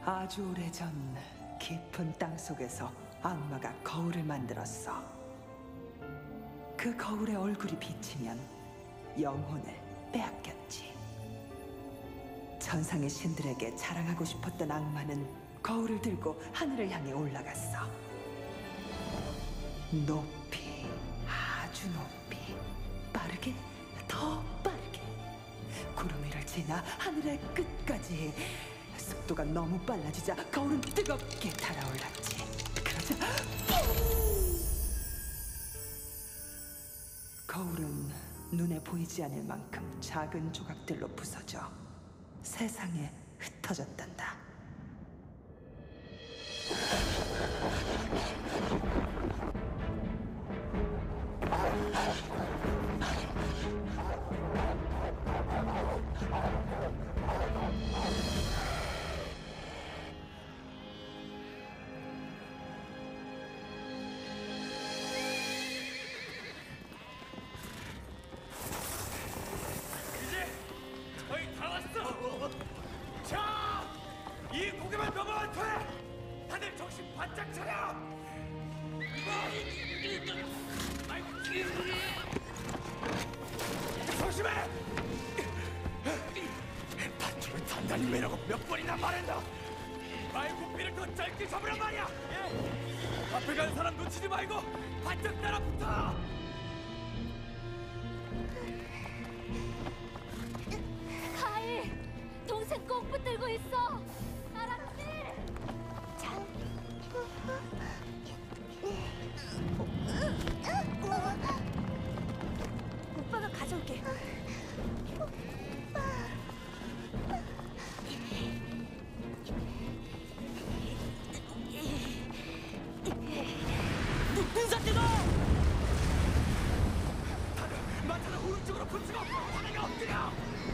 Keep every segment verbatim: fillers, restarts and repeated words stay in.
아주 오래전 깊은 땅 속에서 악마가 거울을 만들었어. 그 거울에 얼굴이 비치면 영혼을 빼앗겼지. 천상의 신들에게 자랑하고 싶었던 악마는 거울을 들고 하늘을 향해 올라갔어. 높이, 아주 높이, 빠르게, 더 빠르게 구름 위를 지나 하늘의 끝까지. 속도가 너무 빨라지자 거울은 뜨겁게 달아올랐지. 그러자 거울은 눈에 보이지 않을 만큼 작은 조각들로 부서져 세상에 흩어졌단다. 이 고개만 넘어갈 돼! 다들 정신 바짝 차려! 조심해! 밧줄을 단단히 매라고 몇 번이나 말한다! 말고삐를 더 짧게 잡으란 말이야! 예? 앞에 가는 사람 놓치지 말고 바짝 따라붙어! 가일! 동생 꼭 붙들고 있어! 알았지? 자. 오빠가 가져올게. 눈사태다! 다들 마차를 오른쪽으로 붙이고 바닥에 엎드려!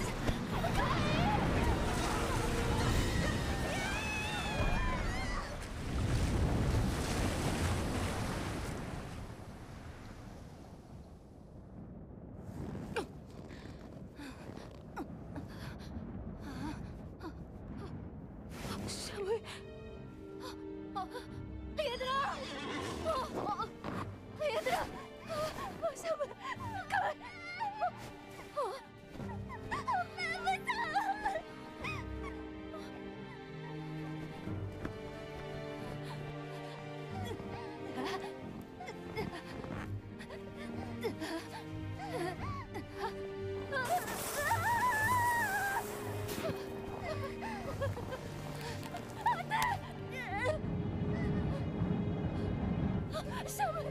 샤물, 어, 얘들아, 어, 어, 얘들아, 어, 샤물, 가만, 어, 어, 엄마 무서워. 샤물!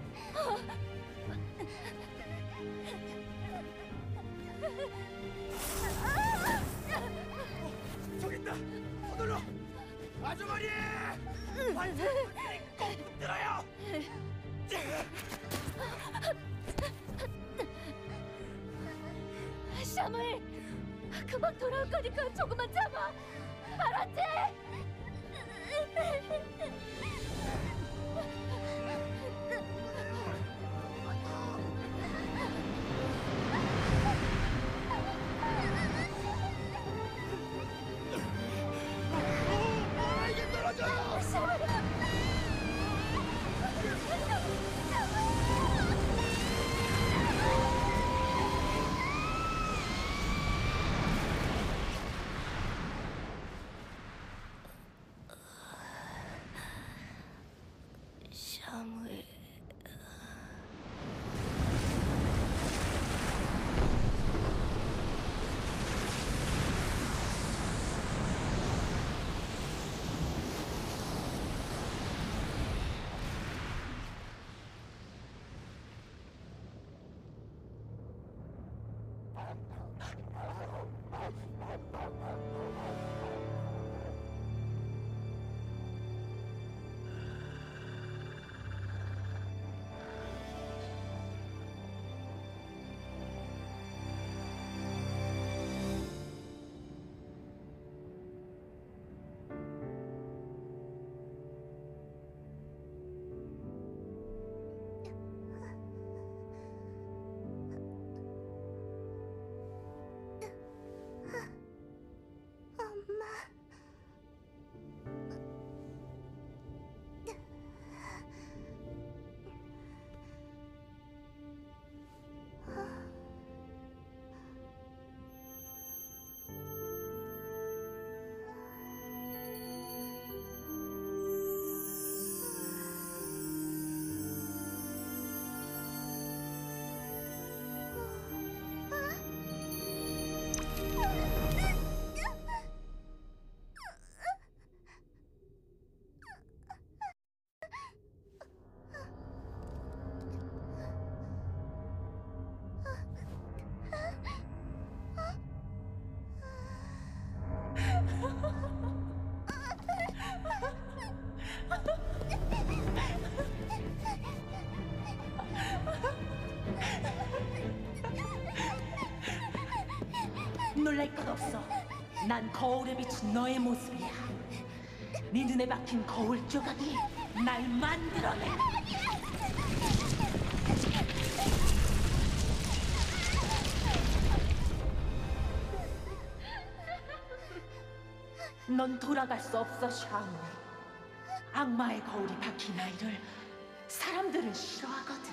저기 있다! 서둘러! 아주머니! 반찬을 꼭 붙들어요! 샤물! 금방 돌아올 거니까 조금만 참아! 알았지? 아, 이게 떨어져요! 샤물... 놀랄 것 없어. 난 거울에 비친 너의 모습이야. 네 눈에 박힌 거울 조각이 날 만들어내. 넌 돌아갈 수 없어, 샤오. 악마의 거울이 박힌 아이를 사람들은 싫어하거든.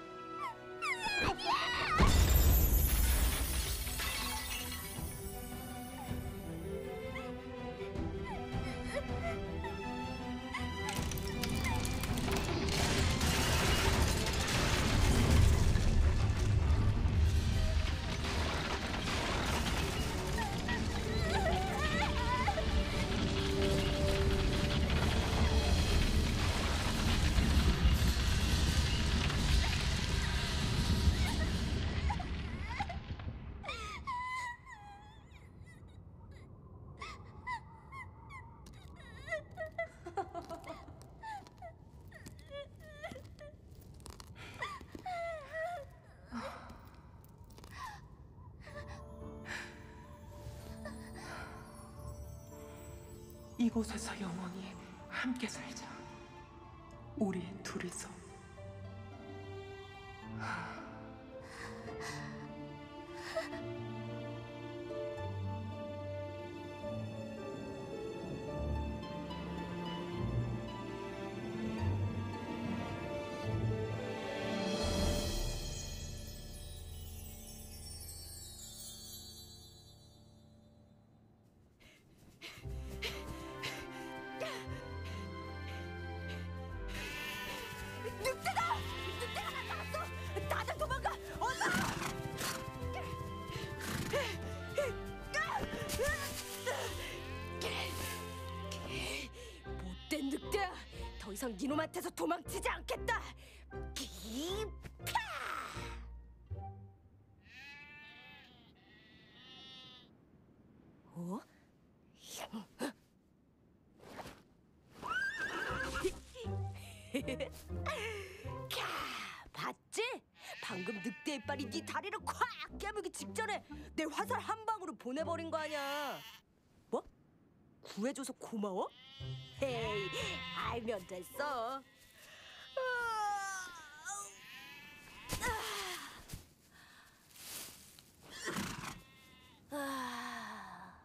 이곳에서 영원히 함께 살자. 우리 둘이서. 늑대다! 늑대가 나타났어! 다들 도망가! 어서! 못된 늑대야! 더 이상 니놈한테서 도망치지 않겠다! 기파! 어? 캬, 봤지? 방금 늑대 이빨이 네 다리를 콱 깨물기 직전에 내 화살 한 방으로 보내버린 거 아니야. 뭐? 구해줘서 고마워? 헤이, 알면 됐어. 아...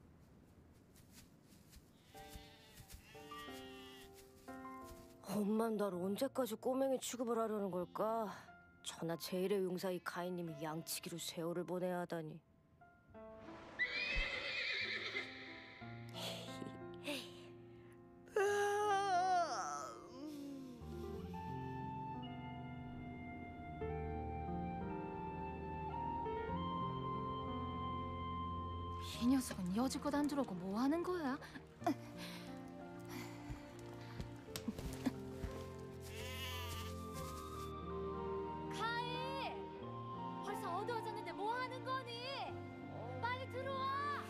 엄만 날 언제까지 꼬맹이 취급을 하려는 걸까? 천하 제일의 용사 이 가인님이 양치기로 세월을 보내야 하다니. 이 녀석은 여지껏 안 들어오고 뭐 하는 거야? 카이! 벌써 어두워졌는데 뭐 하는 거니? 빨리 들어와!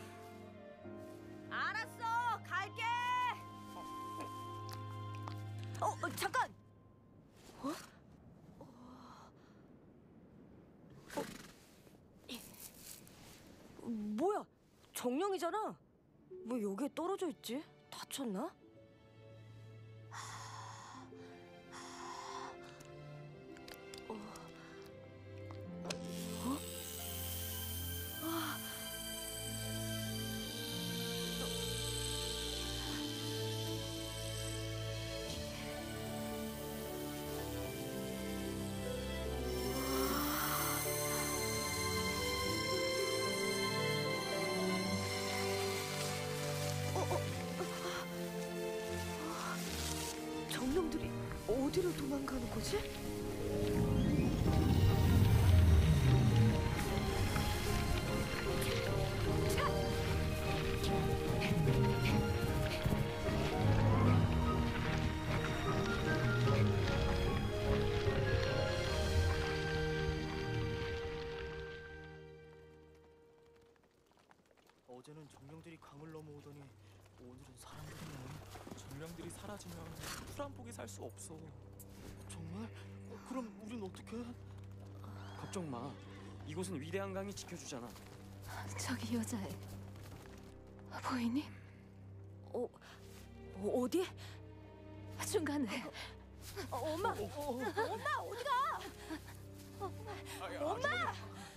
알았어, 갈게. 어, 어 잠깐. 어? 어? 어? 뭐야? 정령이잖아. 왜 여기에 떨어져 있지? 다쳤나? 어? 어? 아. 정령들이 어디로 도망가는 거지? 어제는 정령들이 강을 넘어오더니 오늘은 사람들이네. 정령들이 사라지면 풀 한 폭이 살 수 없어. 정말? 어, 그럼 우린 어떻게? 걱정 마. 이곳은 위대한 강이 지켜주잖아. 저기 여자애 보이니? 어, 어 어디? 중간에. 어, 엄마, 엄마 어디가? 엄마!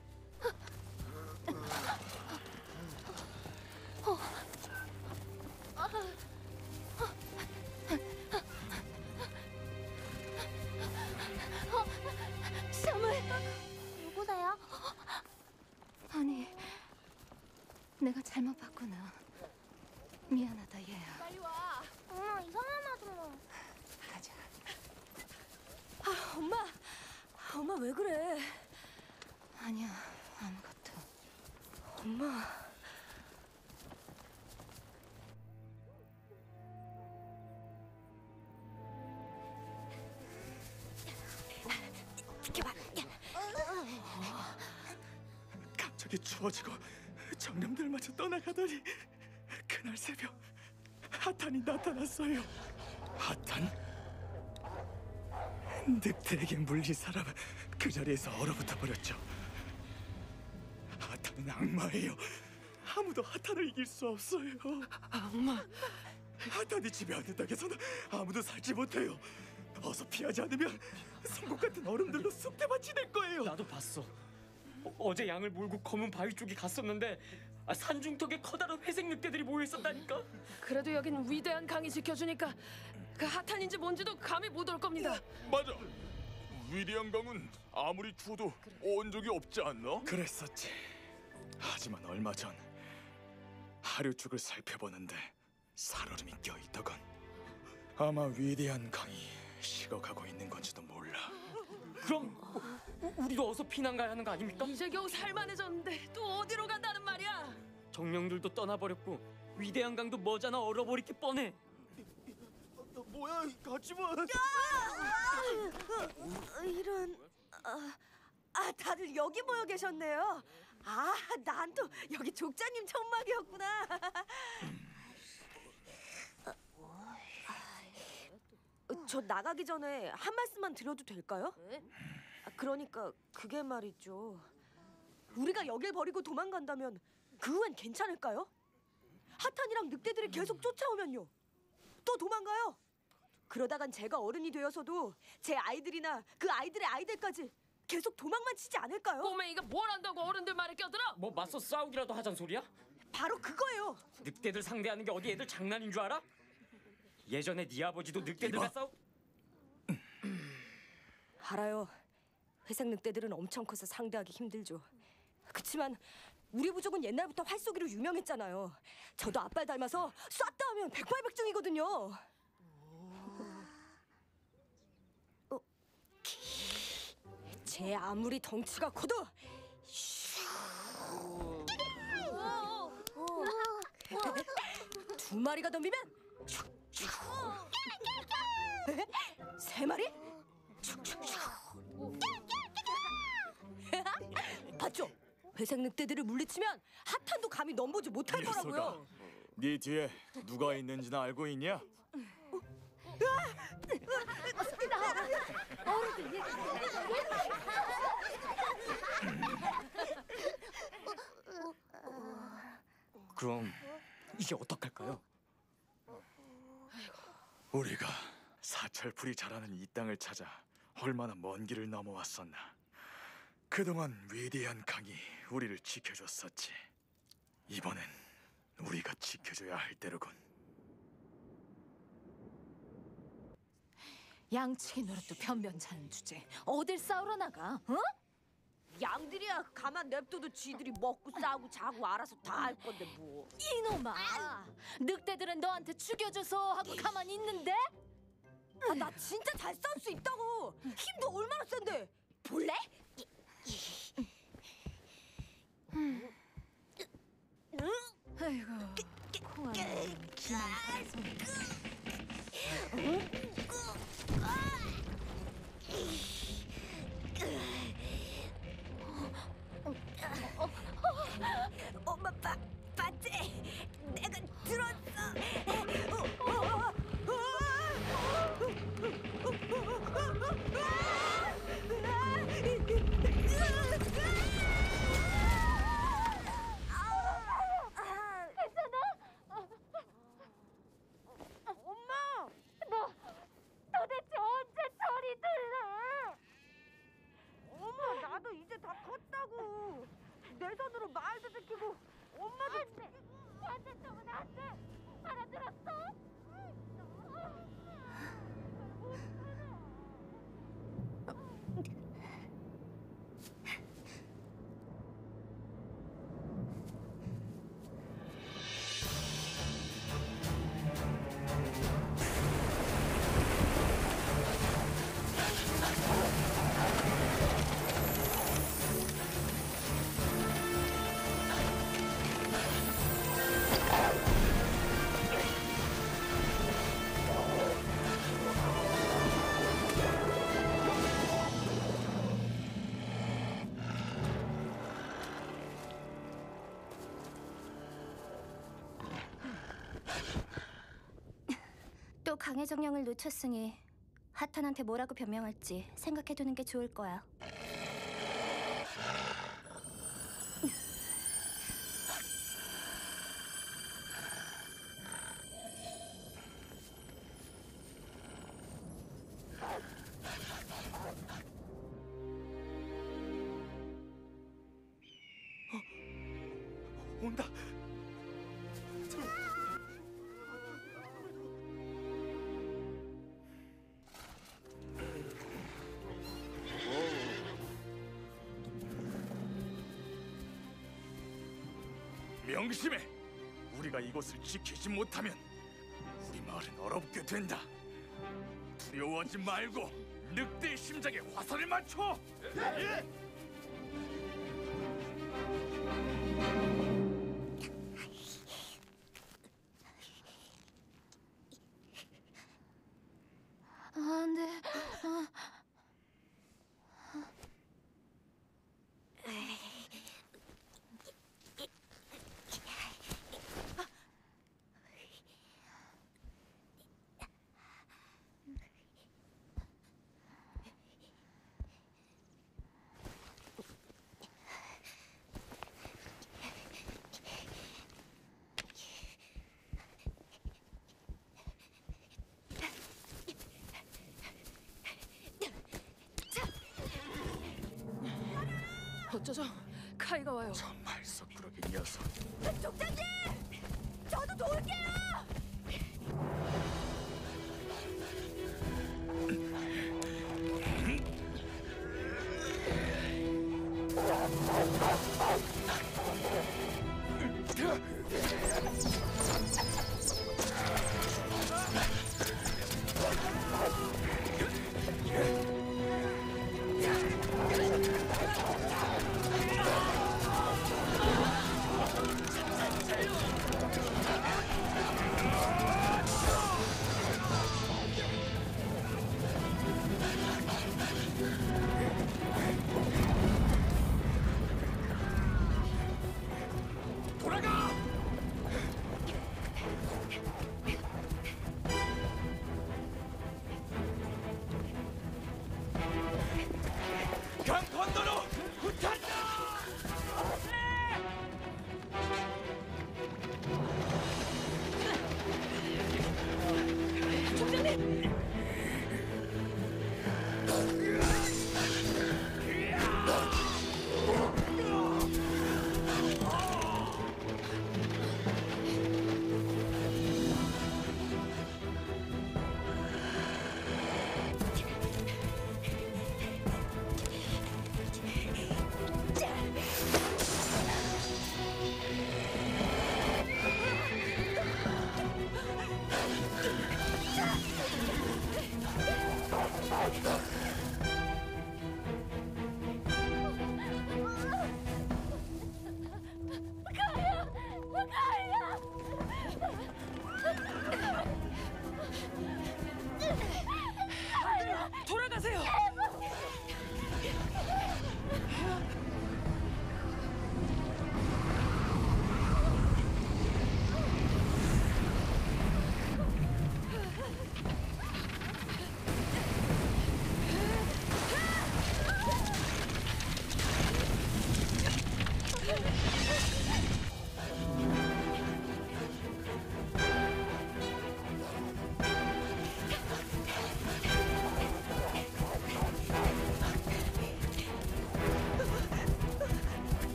샤물. 누구세요? 아니, 내가 잘못 봤구나. 미안하다 얘야. 빨리 와. 엄마 이상한 아줌마. 가자. 아, 엄마, 엄마 왜 그래? 아니야, 아무것도. 엄마. 지켜봐. 갑자기 추워지고 정령들마저 떠나가더니 그날 새벽 하탄이 나타났어요. 하탄? 늑대에게 물린 사람은 그 자리에서 얼어붙어 버렸죠. 하탄은 악마예요. 아무도 하탄을 이길 수 없어요. 악마? 하탄이 지배하는 땅에서는 아무도 살지 못해요. 어서 피하지 않으면 성국 같은 얼음들로 쑥대밭이 될 거예요. 나도 봤어. 어, 어제 양을 몰고 검은 바위 쪽에 갔었는데 아, 산중턱에 커다란 회색 늑대들이 모여 있었다니까. 그래도 여긴 위대한 강이 지켜주니까 그 하탄인지 뭔지도 감이 못 올 겁니다. 맞아. 위대한 강은 아무리 추워도 온 적이 없지 않나? 그랬었지. 하지만 얼마 전 하류축을 살펴보는데 살얼음이 껴있더군. 아마 위대한 강이 식어가고 있는 건지도 몰라. 그럼 우- 우리도 어서 피난 가야 하는 거 아닙니까? 이제 겨우 살만해졌는데 또 어디로 간다는 말이야? 정령들도 떠나버렸고 위대한 강도 머지않아 얼어버릴 게 뻔해. 뭐야, 가지마. 어, 이런. 아, 아, 다들 여기 모여 계셨네요. 아, 난 또 여기 족자님 천막이었구나. 어, 저 나가기 전에 한 말씀만 드려도 될까요? 아, 그러니까 그게 말이죠. 우리가 여길 버리고 도망간다면 그 후엔 괜찮을까요? 하탄이랑 늑대들이 계속 쫓아오면요. 또 도망가요. 그러다간 제가 어른이 되어서도 제 아이들이나 그 아이들의 아이들까지 계속 도망만 치지 않을까요? 꼬맹이가 뭘 안다고 어른들 말에 껴들어? 뭐 맞서 싸우기라도 하잔 소리야? 바로 그거예요. 늑대들 상대하는 게 어디 애들 장난인 줄 알아? 예전에 네 아버지도 늑대들과 싸우... 알아요. 회색 늑대들은 엄청 커서 상대하기 힘들죠. 그치만 우리 부족은 옛날부터 활쏘기로 유명했잖아요. 저도 아빠를 닮아서 쐈다 하면 백발백중이거든요. 어, 제 아무리 덩치가 커도 두 마리가 덤비면 세 마리? 봤죠? 회색 늑대들을 물리치면 하탄도 감히 넘보지 못할 거라고요. 네 뒤에 누가 있는지는 알고 있냐? 그럼 이제 어떡할까요? 우리가 사철풀이 자라는 이 땅을 찾아 얼마나 먼 길을 넘어왔었나. 그동안 위대한 강이 우리를 지켜줬었지. 이번엔 우리가 지켜줘야 할 때로군. 양치기 노릇도 변변찮은 주제. 어딜 싸우러 나가? 어? 양들이야 가만 냅둬도 지들이 먹고 싸우고 자고 알아서 다 할 건데 뭐. 이놈아! 늑대들은 너한테 죽여줘서 하고 가만히 있는데? 아, 나 진짜 잘 싸울 수 있다고. 힘도 얼마나 센데. 볼래? 아이고, 콩아는 기만 방송이. 엄마 봐, 봤지? 내가 들었어. 어, 어, 어, 어. 내 손으로 말도 지키고 엄마도 안돼. 나한테 정은 안돼. 알아들었어? 또 강의 정령을 놓쳤으니 하탄한테 뭐라고 변명할지 생각해두는 게 좋을 거야. 온다. 명심해! 우리가 이곳을 지키지 못하면 우리 마을은 얼어붙게 된다. 두려워하지 말고 늑대의 심장에 화살을 맞춰! 예! 안 돼. 아. 어쩌죠? 카이가 와요. 정말 썩그러기 녀석. 족장님! 저도 도울게요! 강 건너로 후탄다!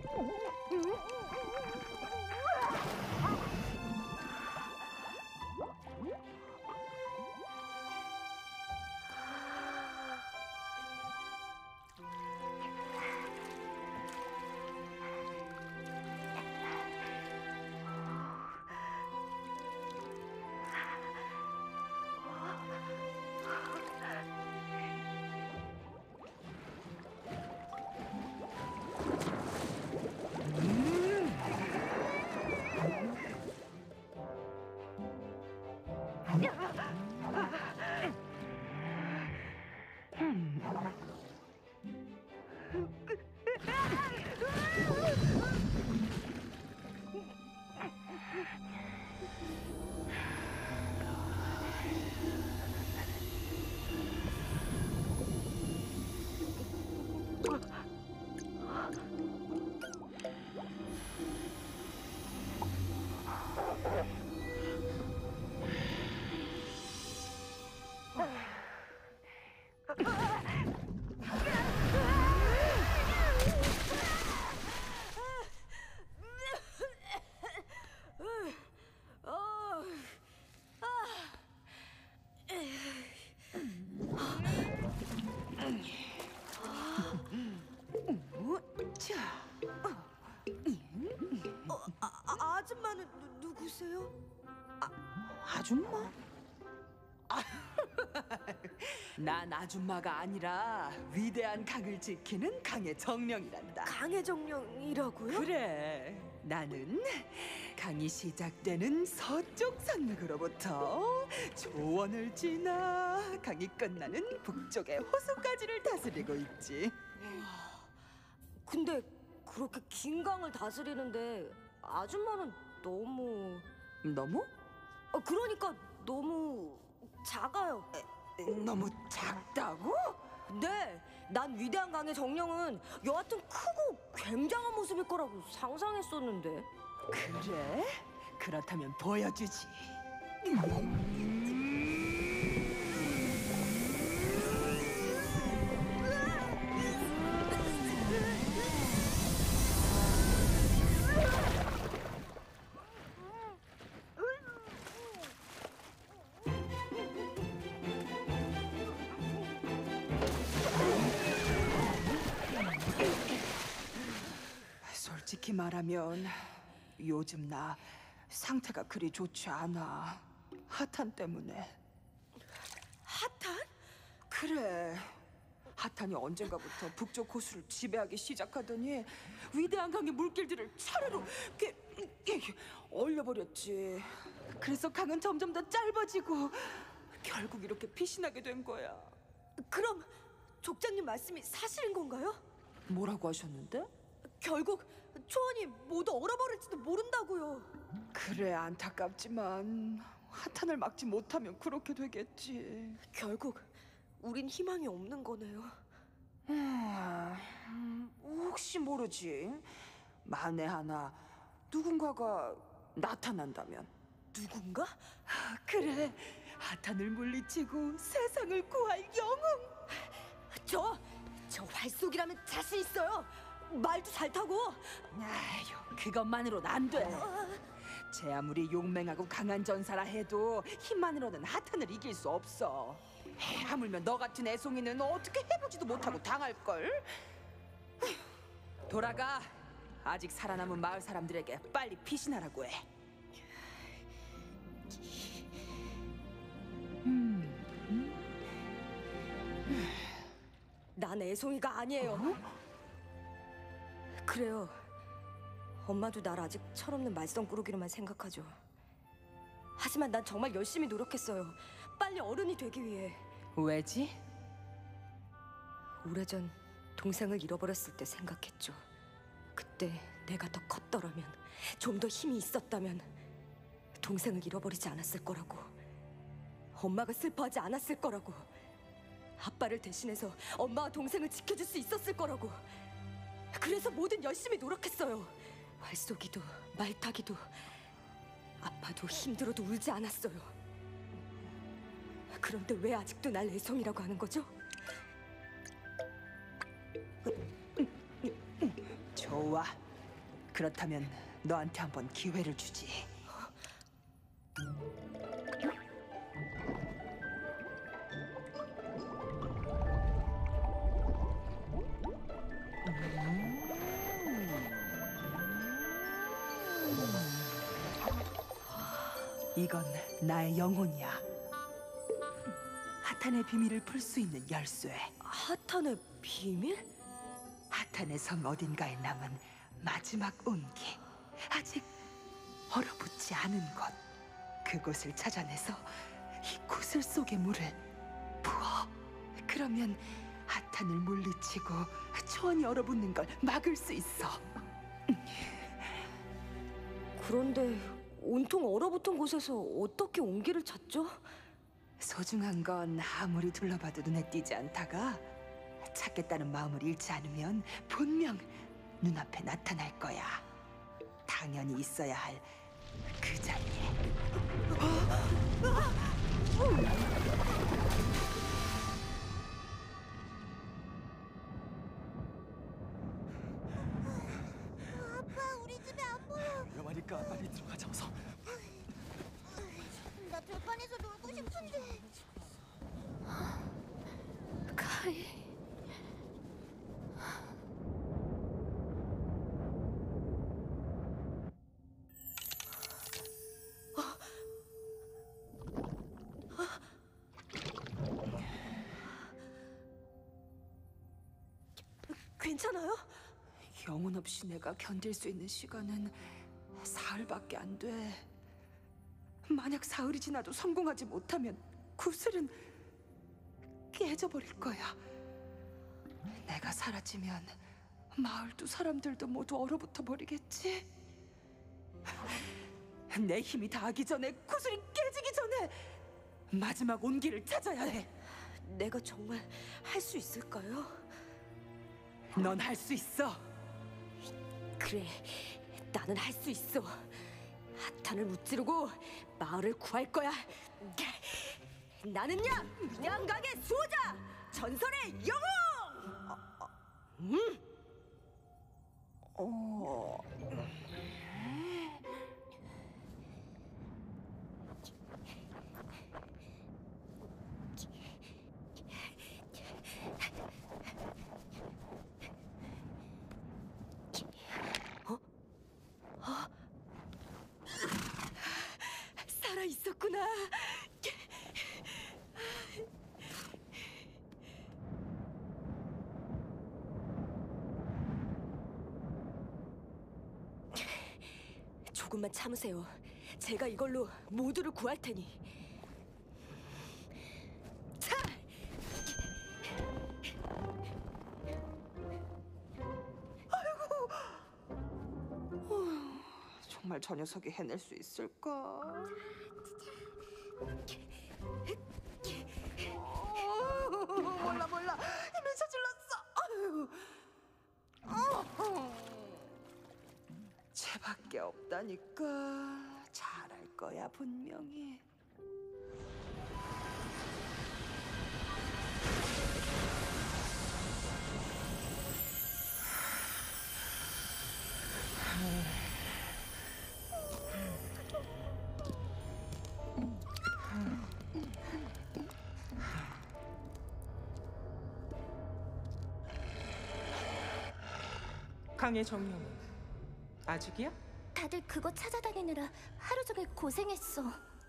아, 아줌마는 누, 누구세요? 아줌마? 아, 난 아줌마가 아니라 위대한 강을 지키는 강의 정령이란다. 강의 정령이라고요? 그래, 나는 강이 시작되는 서쪽 산맥으로부터 조원을 지나 강이 끝나는 북쪽의 호수까지를 다스리고 있지. 근데 그렇게 긴 강을 다스리는데 아줌마는 너무... 너무? 아, 그러니까 너무 작아요. 너무 작다고? 네, 난 위대한 강의 정령은 여하튼 크고 굉장한 모습일 거라고 상상했었는데. 그래? 그렇다면 보여주지. 솔직히 말하면 요즘 나 상태가 그리 좋지 않아. 하탄 때문에. 하탄? 그래. 하탄이 언젠가부터 북쪽 호수를 지배하기 시작하더니 위대한 강의 물길들을 차례로 이렇게, 이렇게 얼려버렸지. 그래서 강은 점점 더 짧아지고 결국 이렇게 피신하게 된 거야. 그럼 족장님 말씀이 사실인 건가요? 뭐라고 하셨는데? 결국 초원이 모두 얼어버릴지도 모른다고요. 그래, 안타깝지만 하탄을 막지 못하면 그렇게 되겠지. 결국 우린 희망이 없는 거네요. 음, 혹시 모르지. 만에 하나 누군가가 나타난다면. 누군가? 그래, 하탄을 물리치고 세상을 구할 영웅. 저, 저 활쏘기라면 자신 있어요. 말도 잘 타고. 아휴, 그것만으로는 안 돼. 제 아무리 용맹하고 강한 전사라 해도 힘만으로는 하탄을 이길 수 없어. 하물며 너 같은 애송이는 어떻게 해보지도 못하고 당할걸? 돌아가. 아직 살아남은 마을 사람들에게 빨리 피신하라고 해. 난 애송이가 아니에요. 그래요. 엄마도 날 아직 철없는 말썽꾸러기로만 생각하죠. 하지만 난 정말 열심히 노력했어요. 빨리 어른이 되기 위해. 왜지? 오래전 동생을 잃어버렸을 때 생각했죠. 그때 내가 더 컸더라면, 좀 더 힘이 있었다면 동생을 잃어버리지 않았을 거라고. 엄마가 슬퍼하지 않았을 거라고. 아빠를 대신해서 엄마와 동생을 지켜줄 수 있었을 거라고. 그래서 뭐든 열심히 노력했어요. 활쏘기도 말타기도. 아빠도 힘들어도 울지 않았어요. 그런데 왜 아직도 날 애송이라고 하는 거죠? 좋아. 그렇다면 너한테 한번 기회를 주지. 이건 나의 영혼이야. 하탄의 비밀을 풀 수 있는 열쇠. 하탄의 비밀? 하탄의 성 어딘가에 남은 마지막 온기. 아직 얼어붙지 않은 곳. 그곳을 찾아내서 이 구슬 속의 물을 부어. 그러면 하탄을 물리치고 초원이 얼어붙는 걸 막을 수 있어. 그런데 온통 얼어붙은 곳에서 어떻게 온기를 찾죠? 소중한 건 아무리 둘러봐도 눈에 띄지 않다가 찾겠다는 마음을 잃지 않으면 분명 눈앞에 나타날 거야. 당연히 있어야 할 그 자리에. 아빠, 우리 집에 안 보여. 위험하니까 빨리 들어가자 어서. 나 들판에서 놀고 싶은데. 카이. 괜찮아요? 영혼 없이 내가 견딜 수 있는 시간은 사흘밖에 안 돼. 만약 사흘이 지나도 성공하지 못하면 구슬은 깨져버릴 거야. 내가 사라지면 마을도 사람들도 모두 얼어붙어 버리겠지. 내 힘이 다하기 전에, 구슬이 깨지기 전에 마지막 온기를 찾아야 해. 내가 정말 할 수 있을까요? 넌 할 수 있어. 그래, 나는 할 수 있어. 하탄을 무찌르고 마을을 구할 거야. 나는야, 양강의 수호자, 전설의 영웅! 음? 어... 살아 있었구나. 조금만 참으세요. 제가 이걸로 모두를 구할 테니. 자! 정말 저 녀석이 해낼 수 있을까? 어, 몰라 몰라, 힘을 저질렀어. 아유. 쟤밖에 없다니까. 잘할 거야 분명히. 강의 정령은 아직이야? 다들 그거 찾아다니느라 하루 종일 고생했어.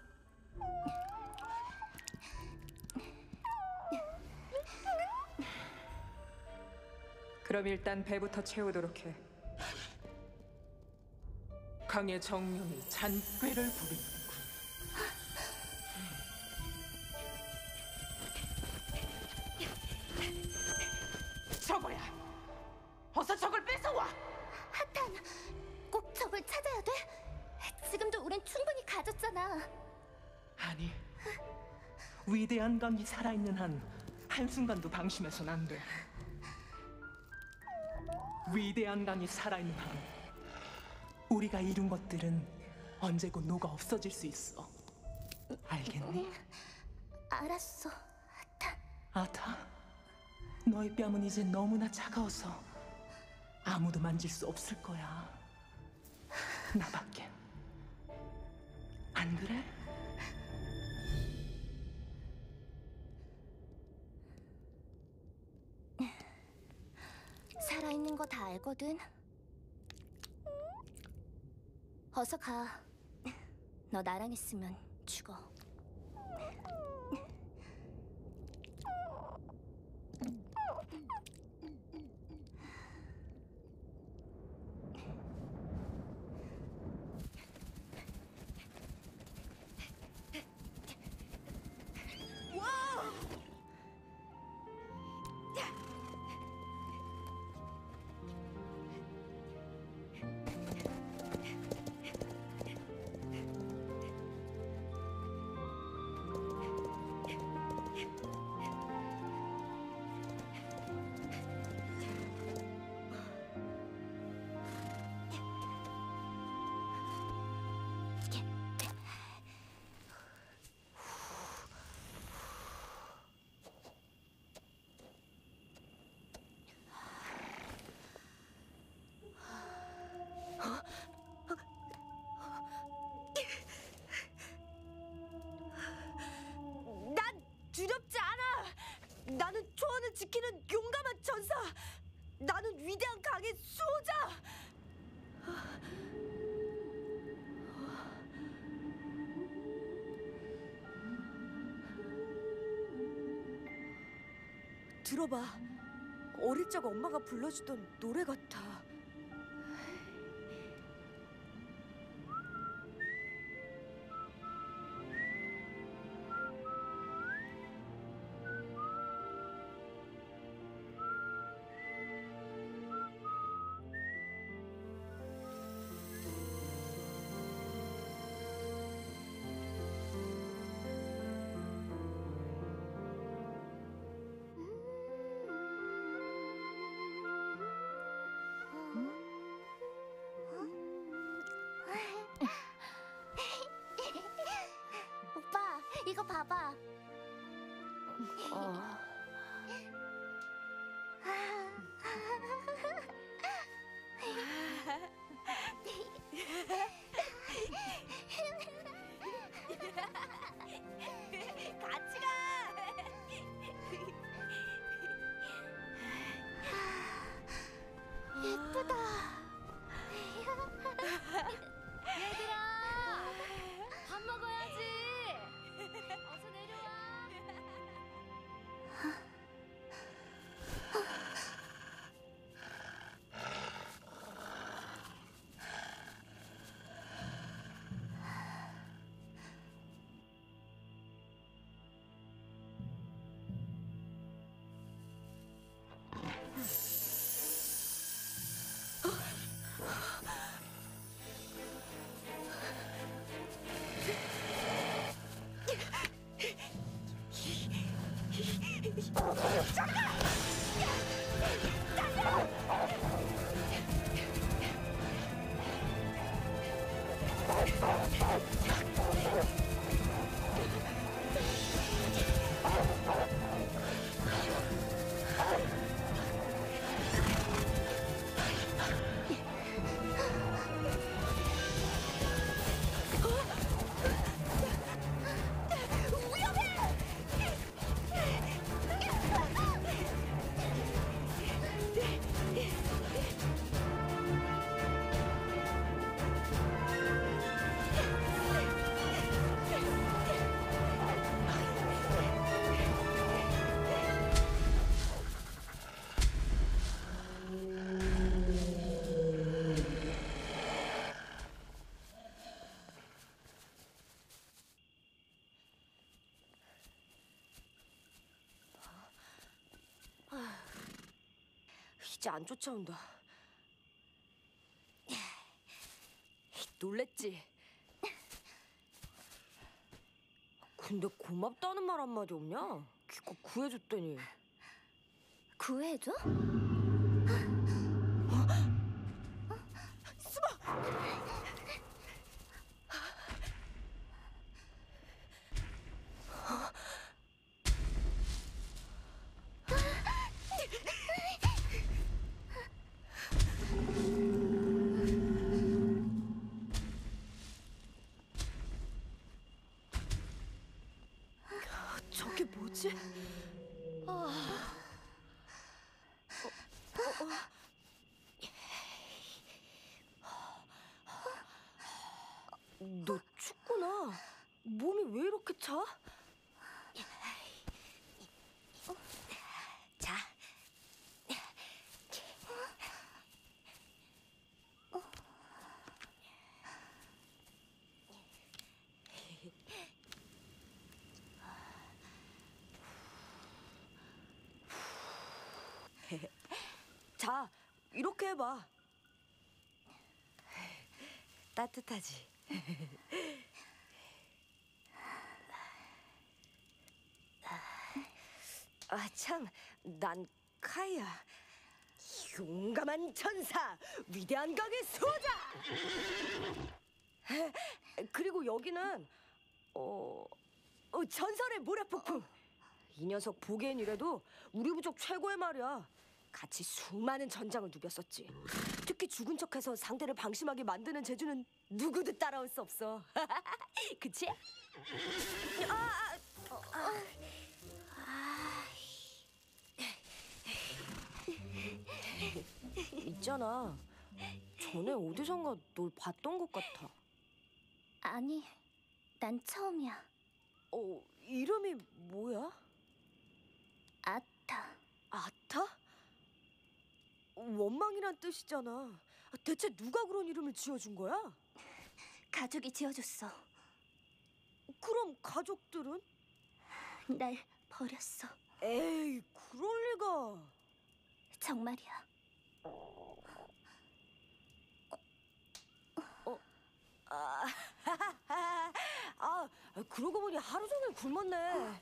그럼 일단 배부터 채우도록 해. 강의 정령이 잔꾀를 부리는군. 저거야. 어서 저걸 뺏어와. 하탄, 꼭 저걸 찾아야 돼? 지금도 우린 충분히 가졌잖아. 아니, 위대한 강이 살아있는 한 한순간도 방심해선 안 돼. 위대한 강이 살아있는 한 우리가 이룬 것들은 언제고 녹아 없어질 수 있어. 알겠니? 알았어, 하탄. 아타, 너의 뺨은 이제 너무나 차가워서 아무도 만질 수 없을 거야. 나밖에. 안 그래? 살아있는 거 다 알거든. 어서 가. 너 나랑 있으면 죽어. 난 두렵지 않아. 나는 초원을 지키는 용감한 전사. 나는 위대한 강의 수호자. 들어봐. 어릴 적 엄마가 불러주던 노래 같아. 오빠, 이거 봐봐. 어. 같이 가. 예쁘다. 얘들아, 밥 먹어야지. 어서 내려와. 이제 안 쫓아온다. 놀랬지? 근데 고맙다는 말 한마디 없냐? 기껏 구해줬더니. 구해줘? 거지? 아... 어, 어, 어. 너 춥구나. 몸이 왜 이렇게 차? 자. 자, 이렇게 해봐. 따뜻하지? 아, 참, 난 카이야. 용감한 천사, 위대한 강의 수호자! 그리고 여기는 어, 어 전설의 모래폭풍. 이 녀석 보기엔 이래도 우리 부족 최고의 말이야. 같이 수많은 전장을 누볐었지. 특히 죽은 척해서 상대를 방심하게 만드는 재주는 누구도 따라올 수 없어. 그치? 아, 아, 어, 아. 있잖아. 전에 어디선가 널 봤던 것 같아. 아니, 난 처음이야. 어, 이름이 뭐야? 아타. 아타? 원망이란 뜻이잖아. 대체 누가 그런 이름을 지어준 거야? 가족이 지어줬어. 그럼 가족들은? 날 버렸어. 에이, 그럴 리가. 정말이야. 어, 아, 아, 그러고 보니 하루 종일 굶었네.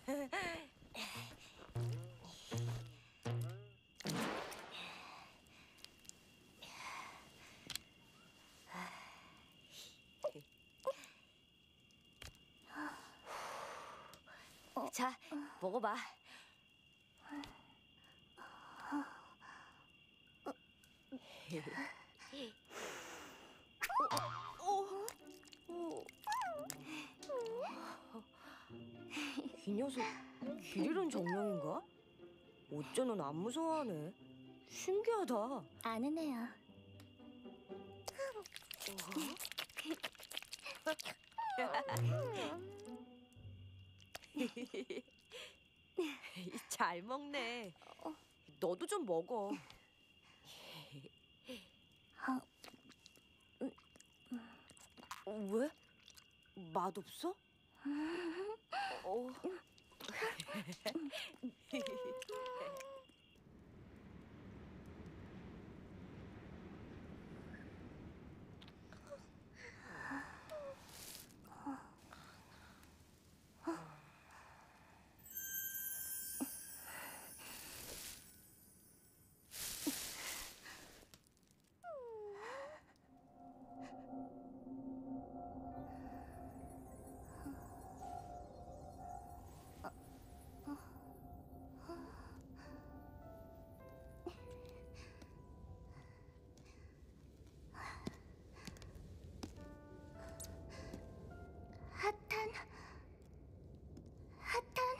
자, 먹어봐. 어, 어, 어. 이 녀석 길 잃은 정령인가? 어쩌면 안 무서워하네. 신기하다. 아는 애야. 잘 먹네. 너도 좀 먹어. 왜? 맛없어? 어. 핫한, 핫한.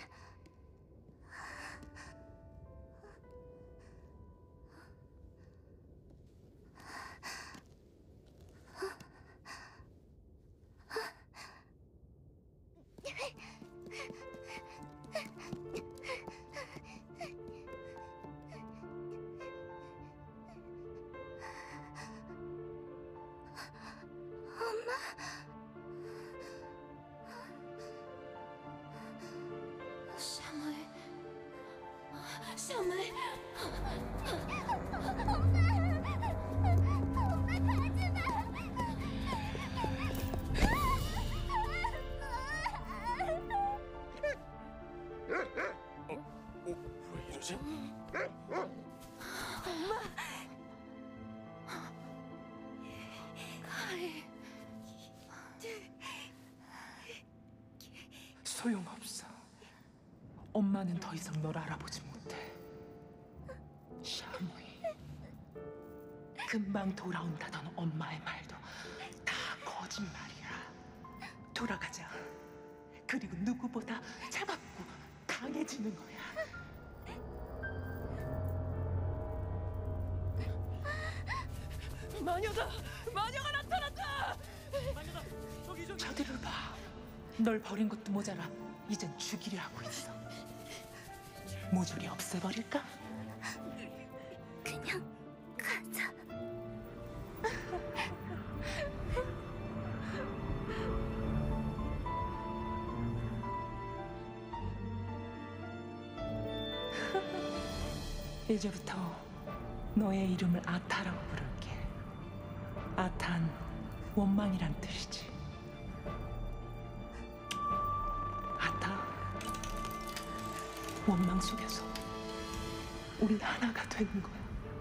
샤물, 샤물. 엄마, 엄마 가지 마. 어, 왜 이러지? 소용없어. 엄마는 더 이상 널 알아보지 못해. 샤무이. 금방 돌아온다던 엄마의 말도 다 거짓말이야. 돌아가자. 그리고 누구보다 차갑고 강해지는 거야. 마녀다! 마녀가 나타났다! 저들을 봐. 널 버린 것도 모자라 이젠 죽이려 하고 있어. 모조리 없애버릴까? 그냥 가자. 이제부터 너의 이름을 아타라고 부를게. 아탄, 원망이란 뜻이지. 아타, 원망 속에서 우린 하나가 되는 거야.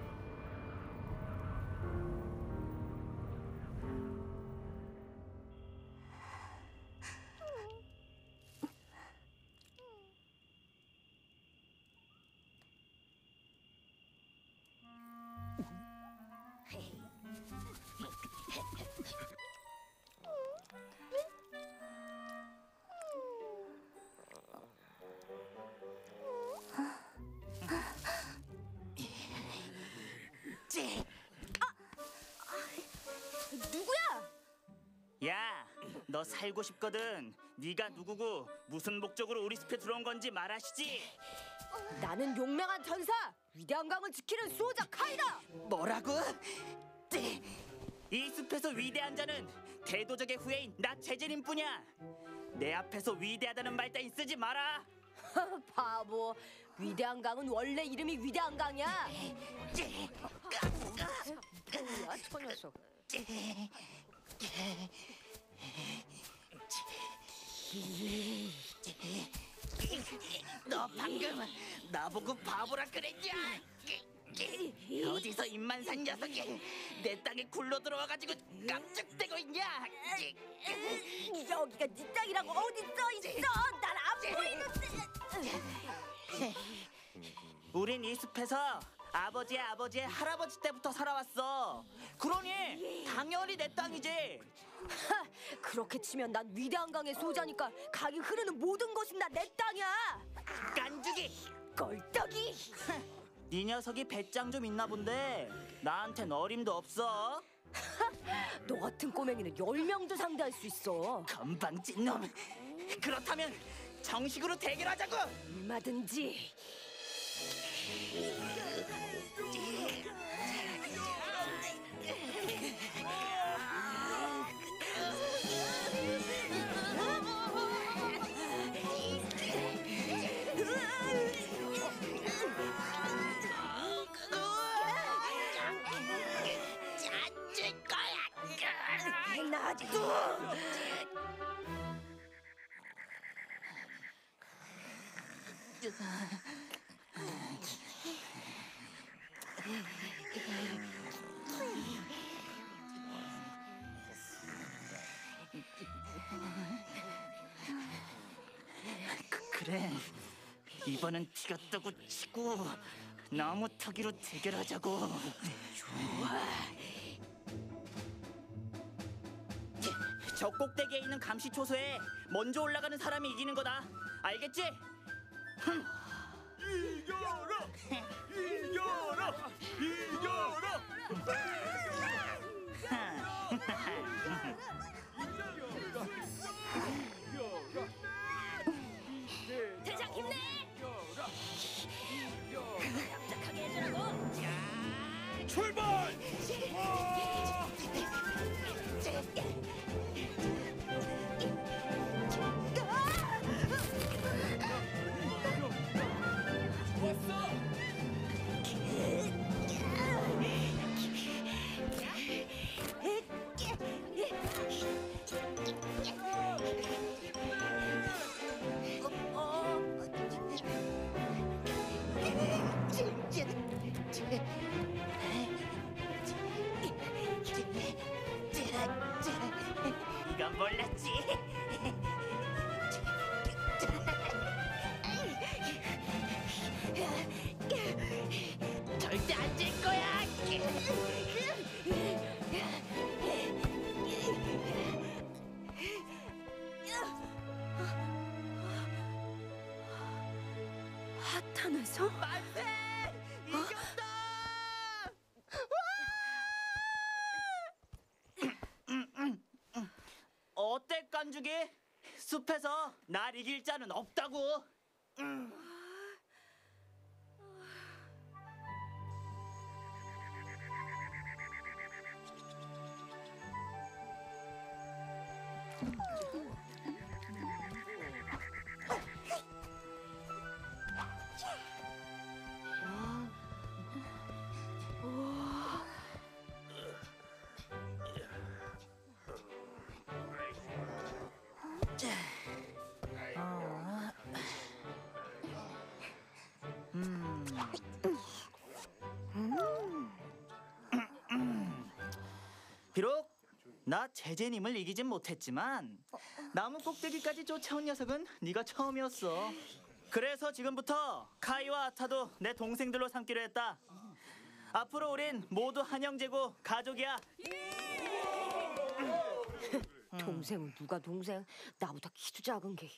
누구야? 야, 너 살고 싶거든. 네가 누구고 무슨 목적으로 우리 숲에 들어온 건지 말하시지. 나는 용맹한 전사, 위대한 강을 지키는 수호자 카이다. 뭐라고? 이 숲에서 위대한 자는 대도적의 후예인 나 제재님뿐이야. 내 앞에서 위대하다는 말 따윈 쓰지 마라. 바보, 위대한 강은 원래 이름이 위대한 강이야. 뭐야, 저 녀석. 너 방금 나보고 바보라 그랬냐? 어디서 입만 산 녀석이 내 땅에 굴러 들어와가지고 깜짝대고 있냐? 여기가 네 땅이라고 어디 써 있어? 난 안 보이는데. 우린 이 숲에서 아버지의 아버지의 할아버지 때부터 살아왔어. 그러니 당연히 내 땅이지. 그렇게 치면 난 위대한 강의 수호자니까 강이 흐르는 모든 것이 다 내 땅이야. 깐죽이 꼴떡이. 이 녀석이 배짱 좀 있나 본데 나한텐 어림도 없어. 너 같은 꼬맹이는 열 명도 상대할 수 있어. 건방진 놈. 그렇다면 정식으로 대결하자고. 얼마든지. 나도. 그, 그래. 이번엔 튀겼다고 치고 나무 타기로 대결하자고. 좋아. 저 꼭대기에 있는 감시초소에 먼저 올라가는 사람이 이기는 거다. 알겠지? 흠. 이겨라! 이겨라! 이겨라! 대장 힘내! 납작하게 해주라고! 출발! 하탄에서? 만세! 이겼다! 어때 깐죽이? 숲에서 날 이길 자는 없다고. 비록 나 제제님을 이기진 못했지만 나무 꼭대기까지 쫓아온 녀석은 네가 처음이었어. 그래서 지금부터 카이와 아타도 내 동생들로 삼기로 했다. 앞으로 우린 모두 한 형제고 가족이야. 동생은 누가 동생? 나보다 키도 작은 게.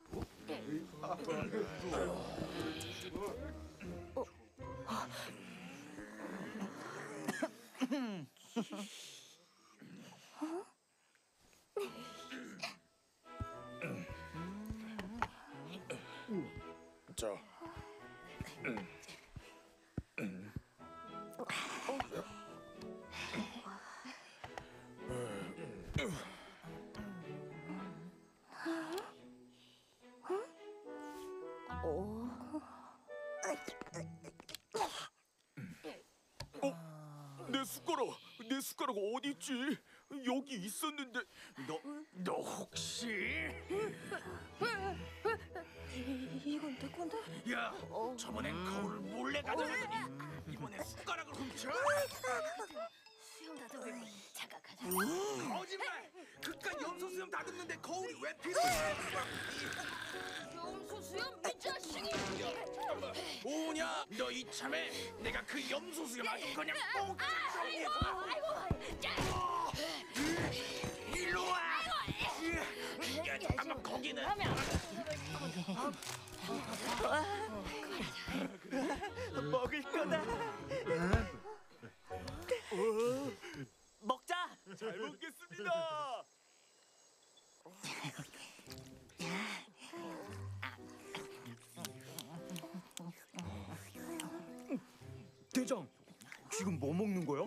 자, 내 숟가락, 내 숟가락 어디 있지? 여기 있었는데. 너, 너 혹시? 이건 내 건데? 야, 저번엔 거울을 몰래 가져가더니 이번에 숟가락을 훔쳐? 수영 다듬을 잠깐 가자. 거짓말! 그깟 염소 수염 다듬는데 거울이 왜 필요해? 염소 수염 이 자식이! 오냐, 너 이참에 내가 그 염소 수염 아주 그냥 뽕! 아이고 아이고! 일로 와! 야, 잠깐만 거기는. 먹을 거다. 먹자. 잘 먹겠습니다. 대장, 지금 뭐 먹는 거야?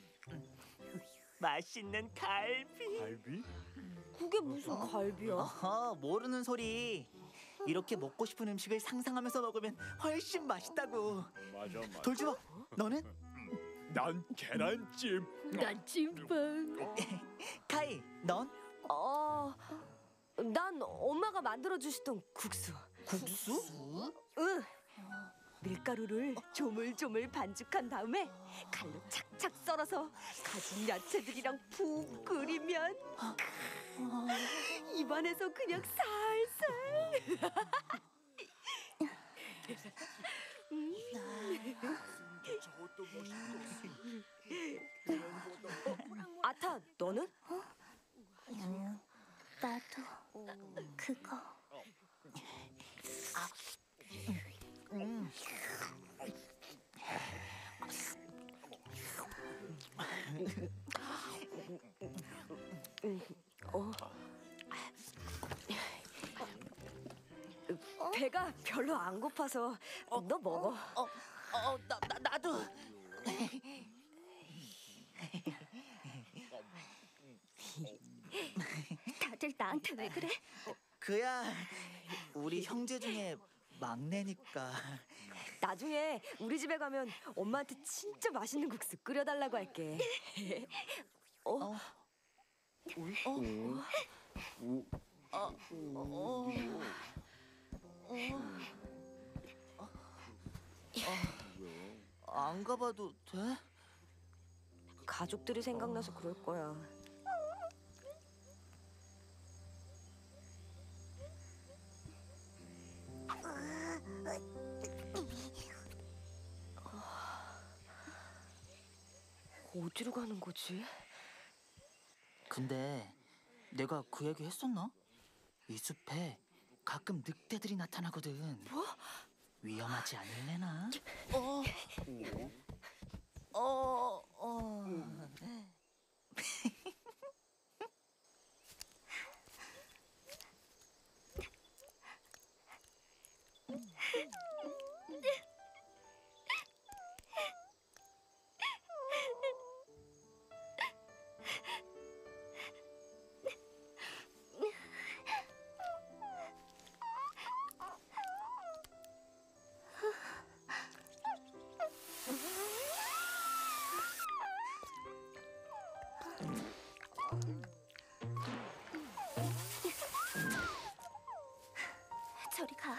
맛있는 갈비. 갈비? 그게 무슨 갈비야? 어허, 모르는 소리. 이렇게 먹고 싶은 음식을 상상하면서 먹으면 훨씬 맛있다고. 맞아, 맞아. 돌주먹, 너는? 난 계란찜. 난 찐빵. 카이, 넌? 어, 난 엄마가 만들어 주시던 국수. 국수? 응. 밀가루를 조물조물 반죽한 다음에 칼로 착착 썰어서 가진 야채들이랑 푹 끓이면 입안에서 그냥 살살. 아타, 너는? 나도 그거. 배가 별로 안 고파서 너 먹어. 어, 어, 나, 나, 나도. 다들 나한테 왜 그래? 그야 우리 형제 중에 막내니까. 나중에 우리 집에 가면 엄마한테 진짜 맛있는 국수 끓여달라고 할게. 어? 어? 어? 어? 어? 안 가봐도 돼? 가족들이 생각나서 그럴 거야. 어디로 가는 거지? 근데 내가 그 얘기 했었나? 이 숲에 가끔 늑대들이 나타나거든. 뭐? 위험하지 않을래나? 어. 어. 어. 저리 가.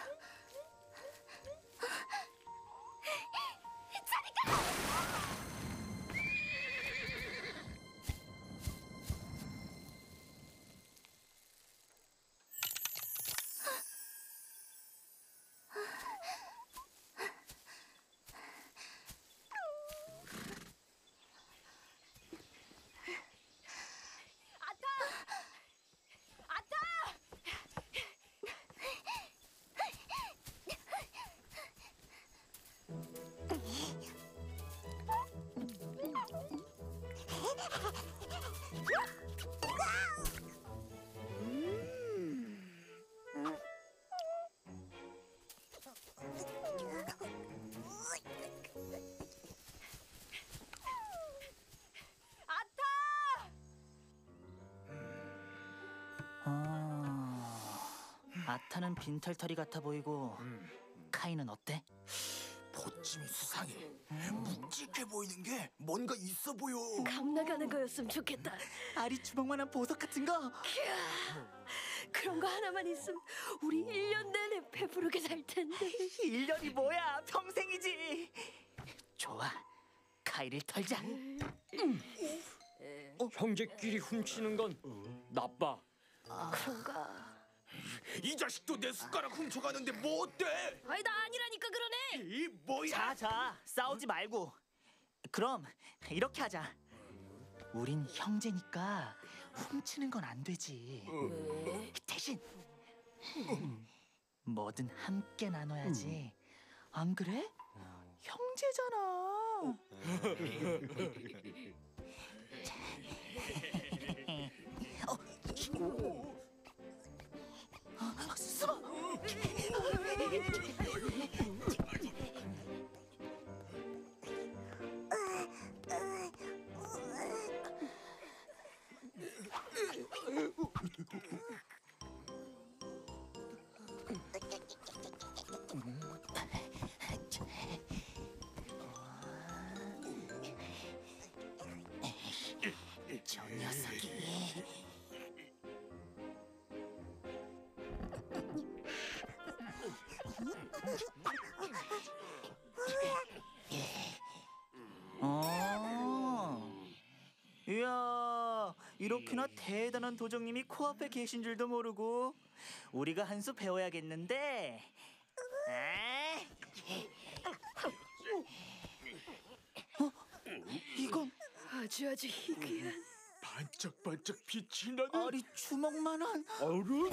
아타는 빈털터리 같아 보이고 카이는 어때? 보침이 수상해. 묵직해 보이는 게 뭔가 있어 보여. 감나가는 거였으면 좋겠다. 아리 주먹만한 보석 같은 거. 그런 거 하나만 있으면 우리 일 년 내내 배부르게 살 텐데. 일 년이 뭐야? 평생이지. 좋아. 카이를 털자. 어? 형제끼리 훔치는 건 나빠. 그런가? 이 자식도 내 숟가락 훔쳐가는데 뭐 어때? 아니 나 아니라니까 그러네. 이 뭐야? 자자, 싸우지 말고. 그럼 이렇게 하자. 우린 형제니까 훔치는 건 안 되지. 대신 뭐든 함께 나눠야지. 안 그래? 형제잖아. 어, 숨어. 저 녀석이. 어. 이야, 이렇게나 대단한 도적님이 코앞에 계신 줄도 모르고. 우리가 한 수 배워야겠는데. 어? 이건 아주 아주 희귀한. 반짝반짝 빛이 나는 아리 주먹만한. 얼음?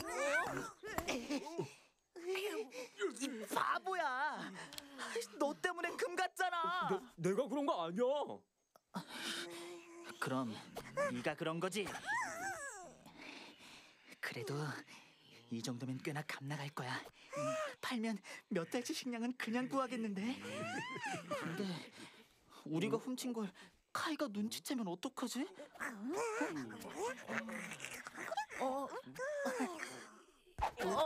이 바보야. 너 때문에 금 같잖아. 내, 내가 그런 거 아니야. 그럼 네가 그런 거지. 그래도 이 정도면 꽤나 값나갈 거야. 팔면 몇 달치 식량은 그냥 구하겠는데. 근데 우리가 훔친 걸 카이가 눈치채면 어떡하지? 어? 어?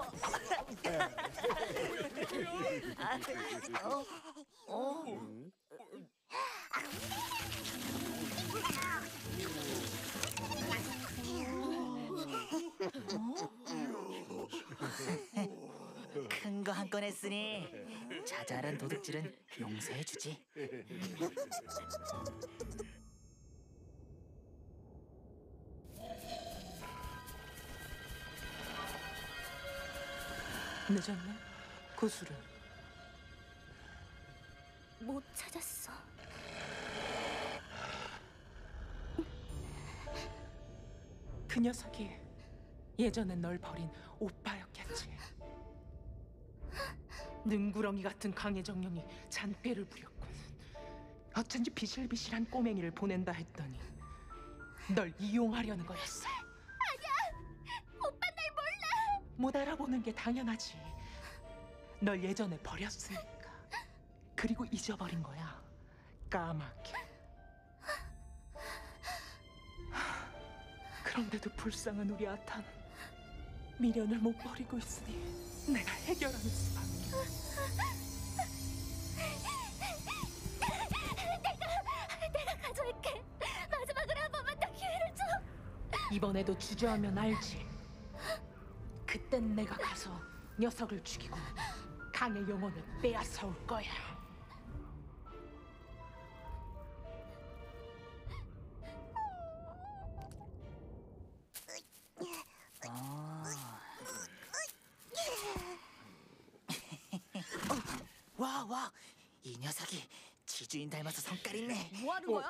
어? 어? 큰 거 한 건 했으니 자잘한 도둑질은 용서해주지. 늦었네. 고수는 못 찾았어. 그 녀석이 예전에 널 버린 오빠였겠지. 능구렁이 같은 강의 정령이 잔꾀를 부렸군. 어쩐지 비실비실한 꼬맹이를 보낸다 했더니 널 이용하려는 거였어. 아니야! 오빠 날 몰라! 못 알아보는 게 당연하지. 널 예전에 버렸으니까. 그리고 잊어버린 거야. 까맣게. 하, 그런데도 불쌍한 우리 아타는 미련을 못 버리고 있으니 내가 해결하는 수밖에. 내가, 내가 가져올게. 마지막으로 한 번만 더 기회를 줘. 이번에도 주저하면 알지. 그땐 내가 가서 녀석을 죽이고 강의 영혼을 빼앗아 올 거야. 와, 와, 이 녀석이 지주인 닮아서 성깔 있네. 뭐 하는 거야?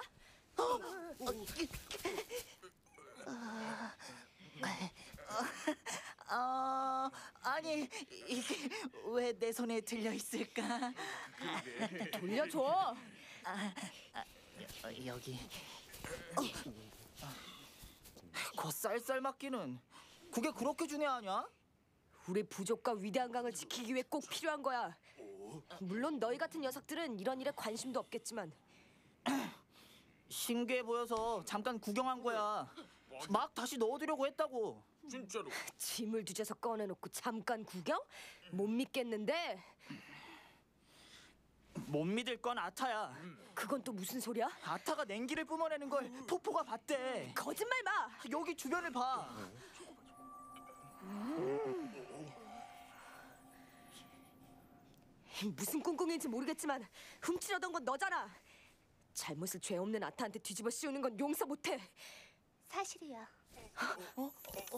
어, 아니 이게 왜 내 손에 들려 있을까? 돌려줘. 아, 아, 여, 여기. 그 쌀쌀 맞기는 그게 그렇게 중요하냐? 우리 부족과 위대한 강을 지키기 위해 꼭 필요한 거야. 물론 너희 같은 녀석들은 이런 일에 관심도 없겠지만. 신기해 보여서 잠깐 구경한 거야. 막 다시 넣어두려고 했다고. 진짜로. 짐을 뒤져서 꺼내놓고 잠깐 구경? 못 믿겠는데. 못 믿을 건 아타야. 그건 또 무슨 소리야? 아타가 냉기를 뿜어내는 걸 포포가 봤대. 거짓말 마! 여기 주변을 봐. 무슨 꿍꿍인지 모르겠지만 훔치려던 건 너잖아. 잘못을 죄 없는 아타한테 뒤집어 씌우는 건 용서 못해. 사실이야. 어?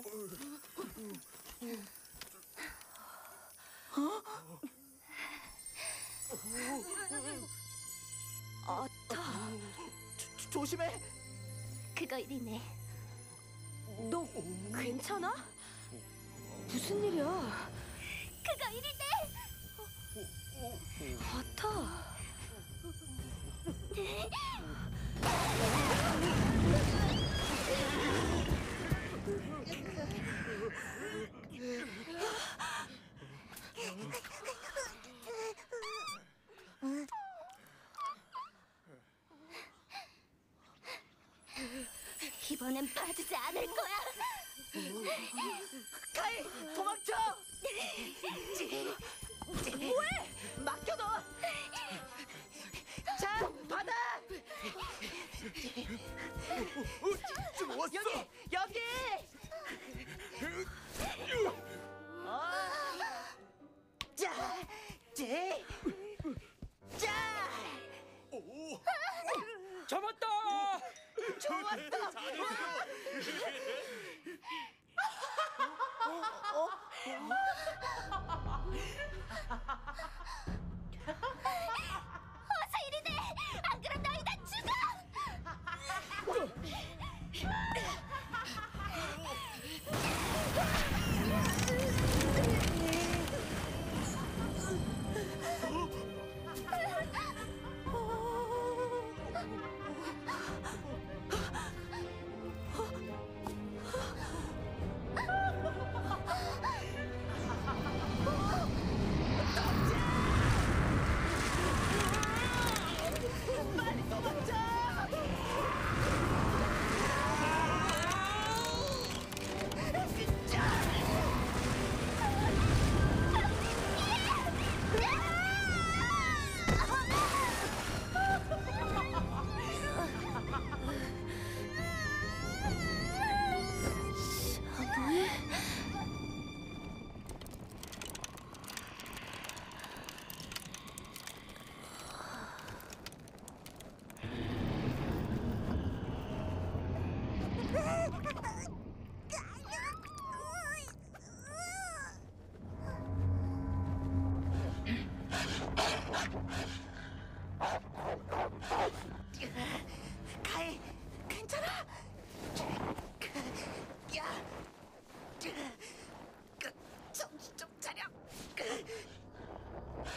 아타, 조, 조심해. 그거 일이네. 너 괜찮아? 무슨 일이야? 그거 일이네. 아타. 이번엔 봐주지 않을 거야. 카이, 도망쳐. 뭐해? 맡겨둬. 자, 받아. 좋았어. 여기, 여기. 어. 자, 제, 자. 오. 잡았다. 좋았다. 어서 이리 내. 안 그럼 너희 다 죽어. 카이, 괜찮아? 야, 정신 좀 차려.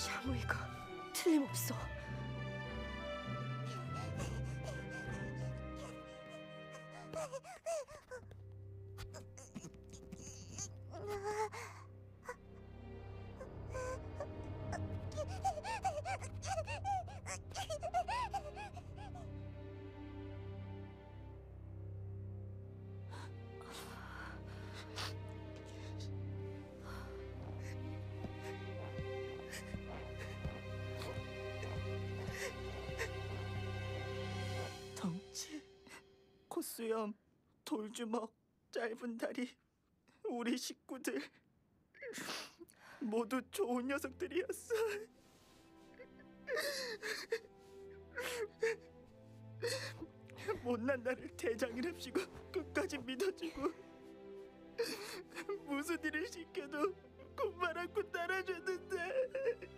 샤무이가 틀림없어. 덩치, 코수염, 돌주먹, 짧은 다리, 우리 식구들 모두 좋은 녀석들이었어. 못난 나를 대장이랍시고 끝까지 믿어주고 무슨 일을 시켜도 군말 않고 따라줬는데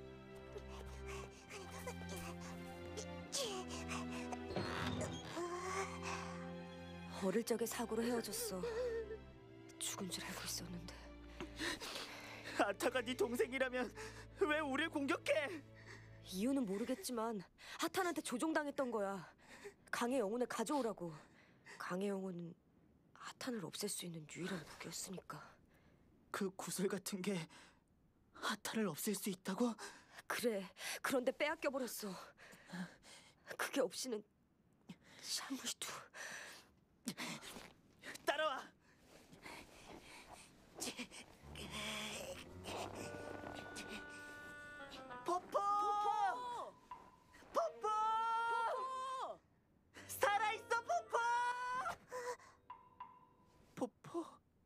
어릴 적에 사고로 헤어졌어. 죽은 줄 알고 있었는데. 아타가 네 동생이라면 왜 우릴 공격해? 이유는 모르겠지만 하탄한테 조종당했던 거야. 강의 영혼을 가져오라고. 강의 영혼은 하탄을 없앨 수 있는 유일한 무기였으니까. 그 구슬 같은 게 하탄을 없앨 수 있다고? 그래. 그런데 빼앗겨 버렸어. 그게 없이는 샤무이도. 따라와. 포포! 포포! 포포! 살아있어, 포포! 포포?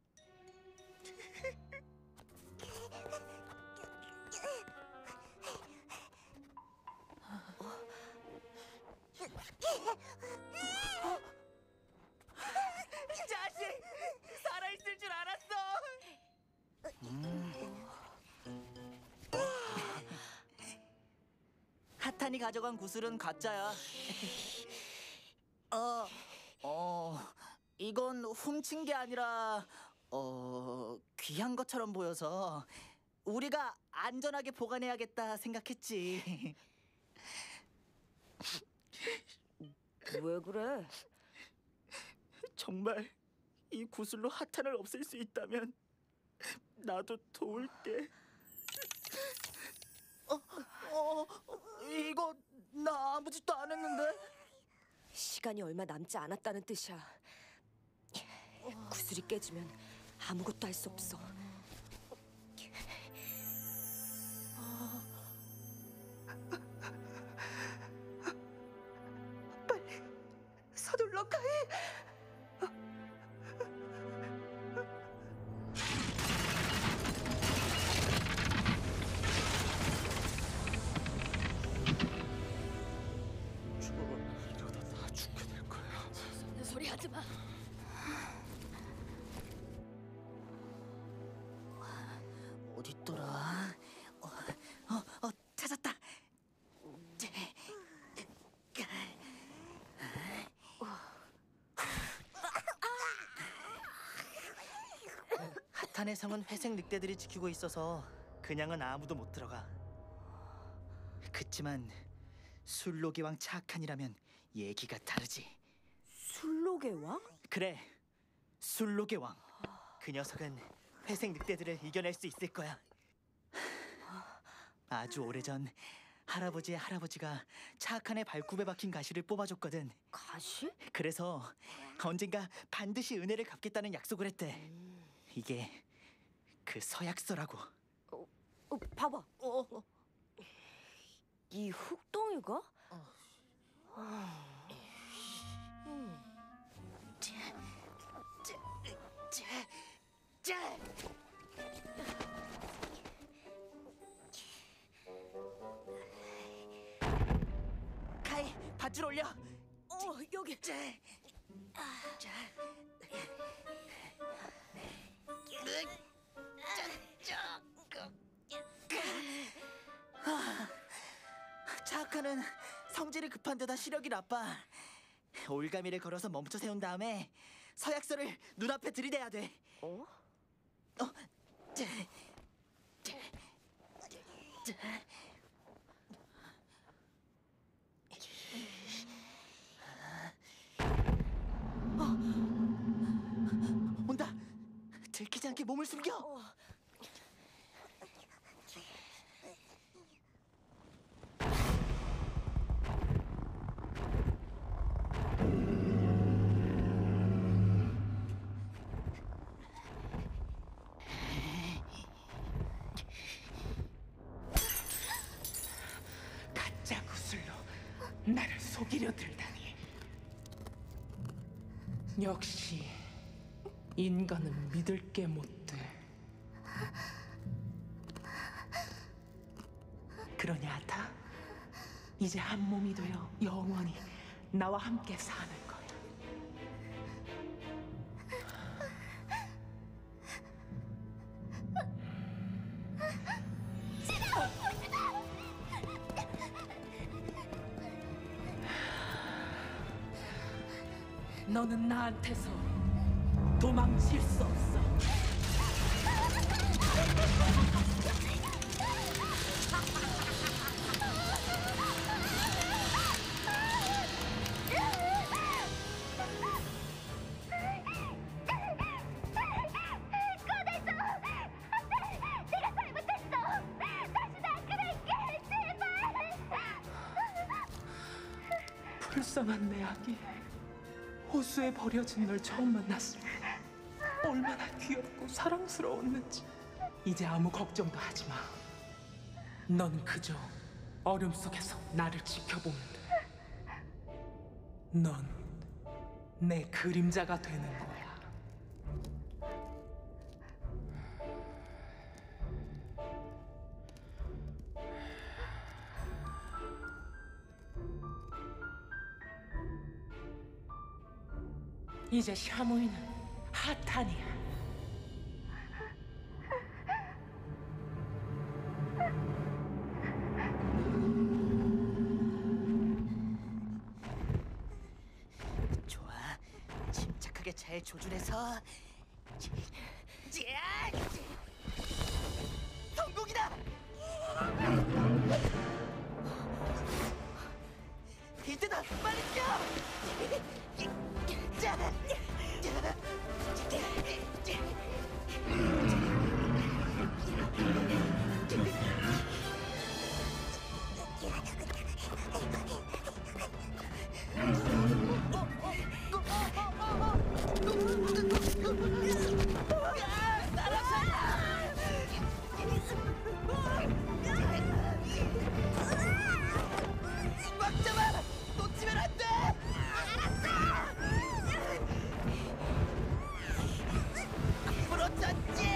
자식! 살아있을 줄 알았어! 하탄이 가져간 구슬은 가짜야. 어, 어, 이건 훔친 게 아니라 어, 귀한 것처럼 보여서 우리가 안전하게 보관해야겠다 생각했지. 왜 그래? 정말 이 구슬로 하탄을 없앨 수 있다면 나도 도울게. 어, 어, 이거 나 아무 짓도 안 했는데. 시간이 얼마 남지 않았다는 뜻이야. 구슬이 깨지면 아무것도 할 수 없어. 빨리 서둘러 가해. 이러다 다 죽게 될 거야. 내 소리 하지 마. 어딨더라? 어, 어, 어 찾았다. 하탄의 성은 회색 늑대들이 지키고 있어서 그냥은 아무도 못 들어가. 그치만 술록의 왕 차악한이라면 얘기가 다르지. 술록의 왕? 그래, 술록의 왕. 그 녀석은 회색 늑대들을 이겨낼 수 있을 거야. 아주 오래전 할아버지의 할아버지가 차악한의 발굽에 박힌 가시를 뽑아줬거든. 가시? 그래서 언젠가 반드시 은혜를 갚겠다는 약속을 했대. 이게 그 서약서라고. 어, 어 봐봐. 어, 어. 이 흑덩이가? 음. 카이, 밧줄 올려. 어, 여기. 차악한은 성질이 급한 데다 시력이 나빠. 올가미를 걸어서 멈춰 세운 다음에 서약서를 눈앞에 들이대야 돼. 어? 어, 자, 자, 자, 이렇게 몸을 숨겨? 어. 가짜 구슬로 나를 속이려 들다니. 역시 인간은 믿을 게 못 돼. 그러냐, 아타? 이제 한 몸이 되어 영원히 나와 함께 사는 거야. 너는 나한테서 도망칠 수 없어. 불쌍한 내 아기. 호수에 버려진 널 처음 만났을 때 얼마나 귀엽고 사랑스러웠는지. 이제 아무 걱정도 하지 마. 넌 그저 어둠 속에서 나를 지켜보면 돼. 넌 내 그림자가 되는 거야. 이제 샤무이는 하탄이야. 좋아, 침착하게 잘 조준해서. 성공이다! 이때다! 빨리 뛰어! 꽉 잡아! 놓치면 안 돼! 앞으로 전진!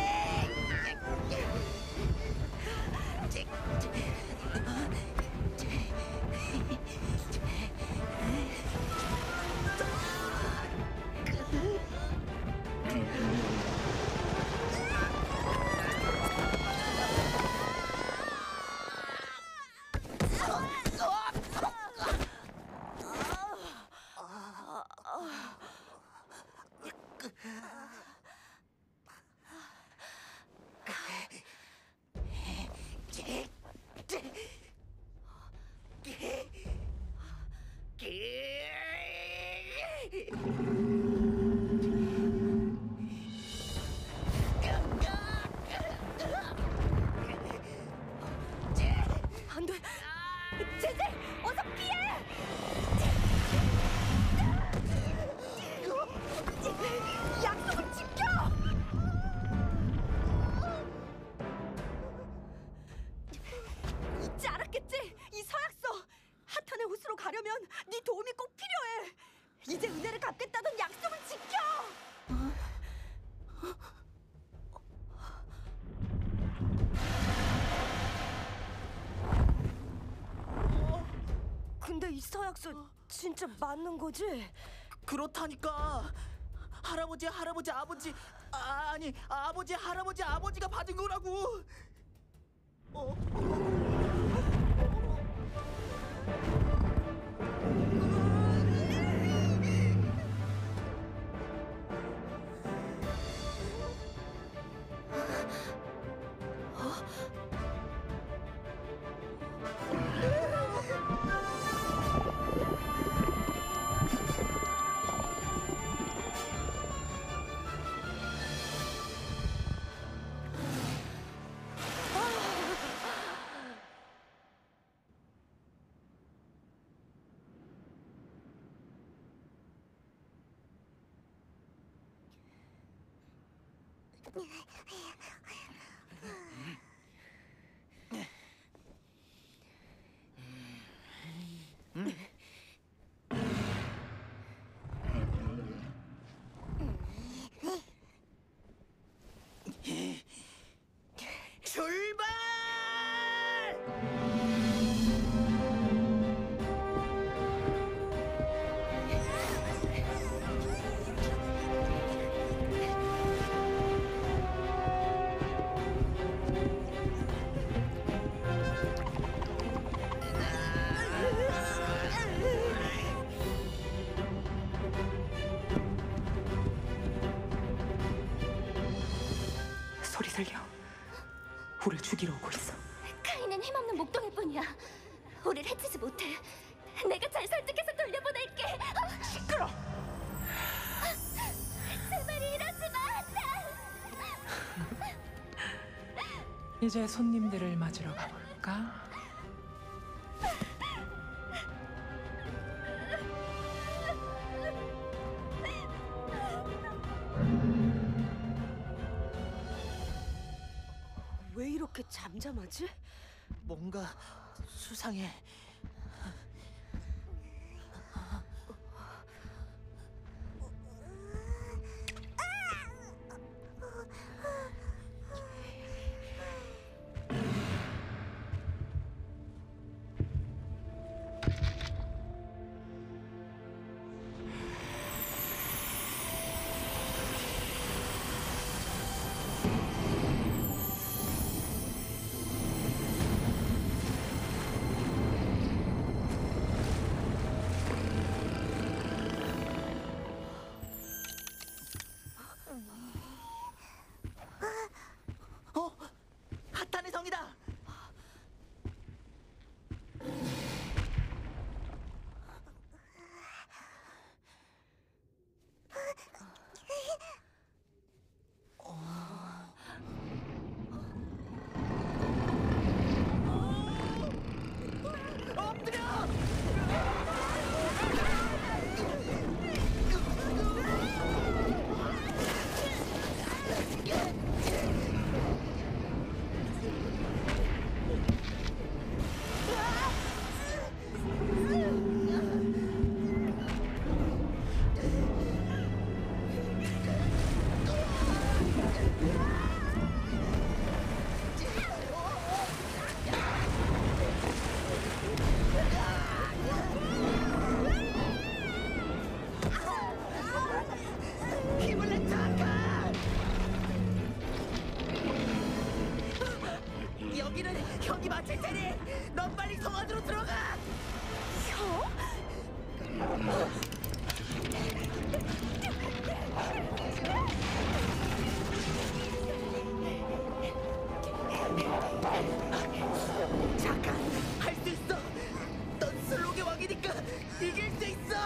안 돼! 제제! 어서 피해! 약속을 지켜! 잊지 않았겠지? 이 서약서! 하탄의 호수로 가려면 네 도움이 꼭 필요해! 이제 은혜를 갚겠다던 약속을 지켜! 근데 이 서약서 진짜 맞는 거지? 그렇다니까. 할아버지, 할아버지, 아버지, 아, 아니 아버지, 할아버지, 아버지가 받은 거라고. 어? 출발! 소리 들려. 우릴 죽이러 오고 있어. 카이는 힘없는 목동일 뿐이야. 우릴 해치지 못해. 내가 잘 설득해서 돌려보낼게. 어? 시끄러. 제발 이러지 마, 나. 이제 손님들을 맞으러 가볼까? 왜 이렇게 잠잠하지? 뭔가 수상해. 어? 핫한의 성이다. 힘을 내, 타카! 여기는 형이 맡을 테니 넌 빨리 성 안으로 들어가! 잠깐! 할 수 있어! 넌 슬록의 왕이니까 이길 수 있어!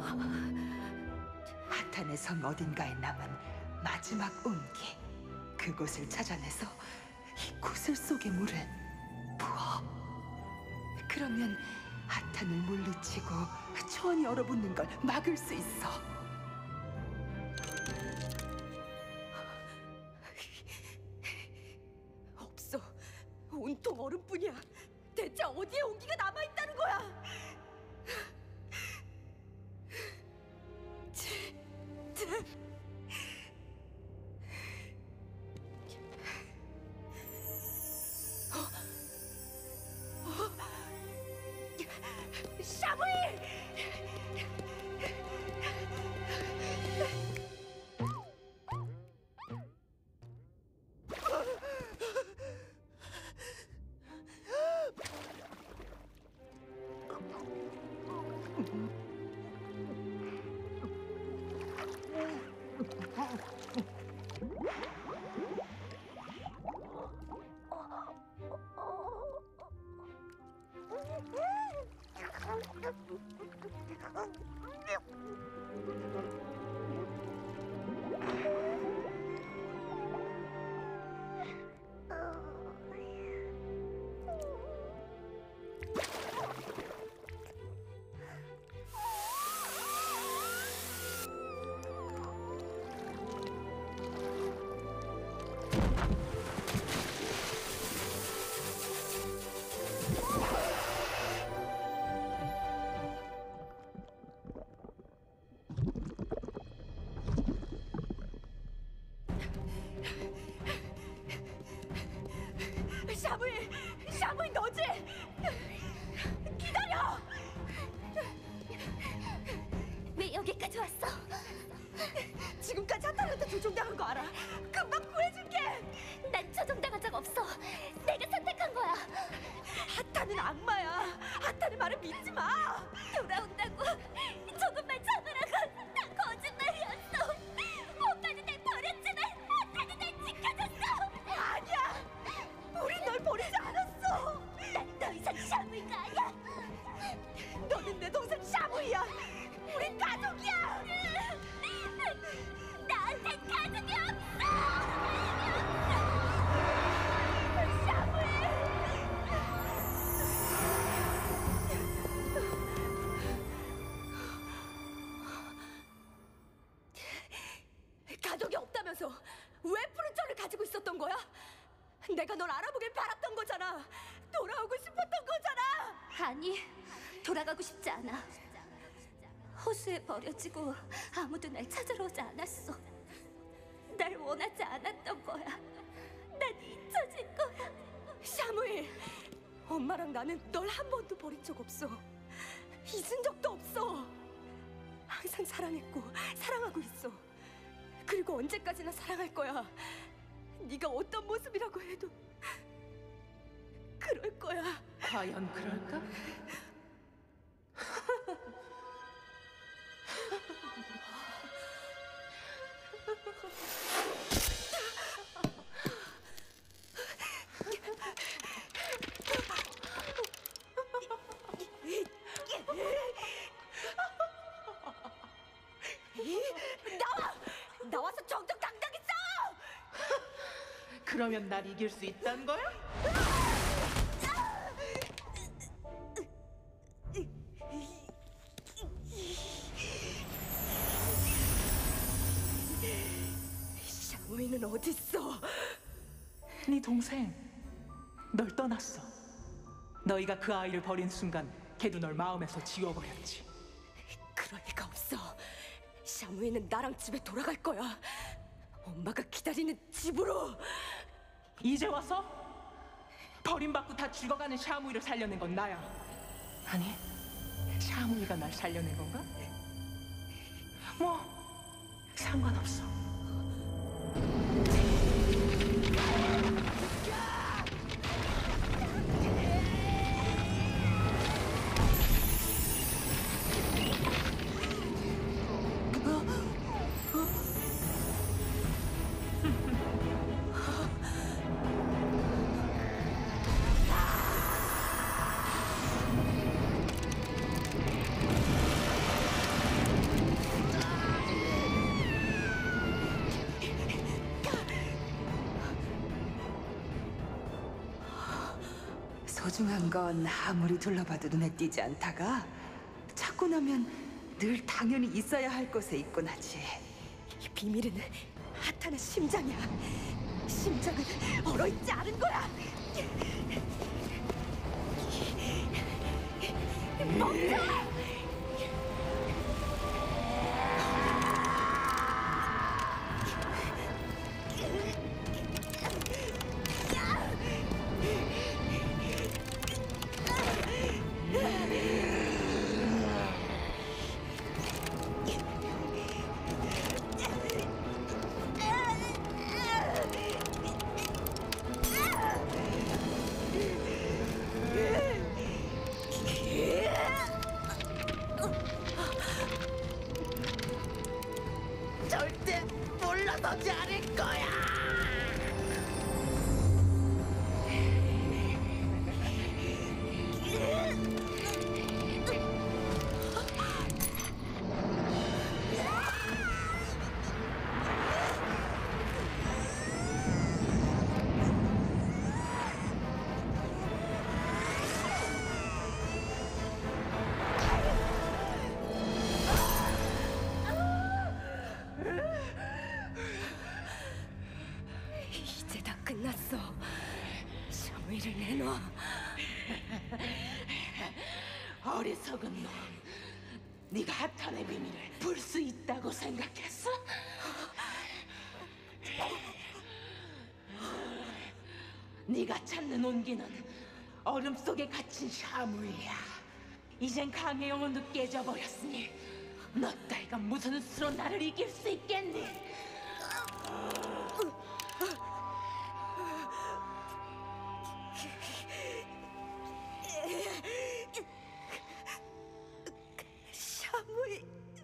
하탄의 성 어딘가에 남은 마지막 온기, 그곳을 찾아내서 이 구슬 속의 물을 부어. 그러면 하탄을 물리치고 초원이 얼어붙는 걸 막을 수 있어. 없어. 온통 얼음뿐이야. 대체 어디에 온기가 남아있다는 거야? 샤브이! 샤브이! 샤브이 너지? 기다려! 왜 여기까지 왔어? 지금까지 하탄한테 조종당한 거 알아? 금방 구해줄게! 난 조종당한 적 없어. 내가 선택한 거야. 하탄은 악마야. 하탄의 말을 믿지 마. 돌아온다고. 조금만 참으라고. 다 거짓말이었어. 오빠는 날 버렸지만 하탄은 날 지켜줬어. 아니야. 우린 널 버리지 않았어. 난 더 이상 샤브이가 아니야. 너는 내 동생 샤브이야. 우린 가족이야. 나한텐 가족이 없어. 가족이 없다면서 왜 푸른 철을 가지고 있었던 거야? 내가 널 알아보길 바랐던 거잖아. 돌아오고 싶었던 거잖아. 아니, 돌아가고 싶지 않아. 호수에 버려지고 아무도 날 찾으러 오지 않았어. 날 원하지 않았던 거야. 난 잊혀진 거야. 샤무일, 엄마랑 나는 널 한 번도 버린 적 없어. 잊은 적도 없어. 항상 사랑했고 사랑하고 있어. 그리고 언제까지나 사랑할 거야. 네가 어떤 모습이라고 해도 그럴 거야. 과연 그럴까? 나와! 나와서 정정당당히 싸워! 그러면 날 이길 수 있다는 거야? 샤무이는 어딨어? 네 동생 널 떠났어. 너희가 그 아이를 버린 순간 걔도 널 마음에서 지워버렸지. 그럴 리가 없어. 샤무이는 나랑 집에 돌아갈 거야. 엄마가 기다리는 집으로. 이제 와서? 버림받고 다 죽어가는 샤무이를 살려낸 건 나야. 아니, 샤무이가 날 살려낸 건가? 뭐 상관없어. 소중한 건 아무리 둘러봐도 눈에 띄지 않다가 찾고 나면 늘 당연히 있어야 할 곳에 있곤 하지. 이 비밀은 하탄의 심장이야. 심장은 얼어있지 않은 거야. 멈춰! 절대 물러서지 않을 거야. 이제 다 끝났어. 샤무이를 내놔. 어리석은 놈. 네가 하탄의 비밀을 풀 수 있다고 생각했어? 네가 찾는 온기는 얼음 속에 갇힌 샤무이야. 이젠 강의 영혼도 깨져버렸으니 너 따위가 무슨 수로 나를 이길 수 있겠니? 샤무이.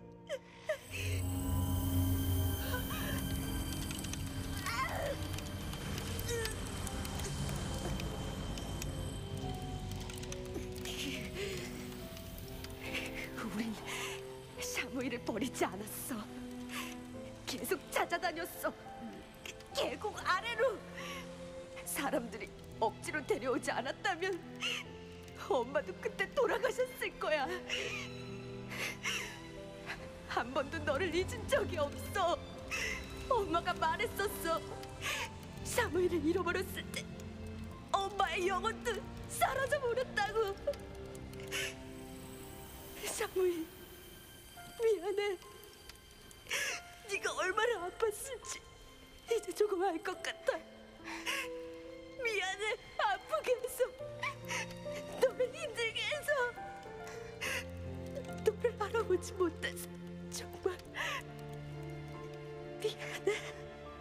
우린 샤무이를 버리지 않았어. 계속 찾아다녔어. 계곡 아래로. 사람들이 억지로 데려오지 않았다면 엄마도 그때 돌아가셨을 거야. 한 번도 너를 잊은 적이 없어. 엄마가 말했었어. 샤무이를 잃어버렸을 때 엄마의 영혼도 사라져 버렸다고. 샤무이, 미안해. 네가 얼마나 아팠을지 이제 조금 알 것 같아. 미안해. 아프게 해서, 너를 힘들게 해서, 너를 알아보지 못해서 정말 미안해.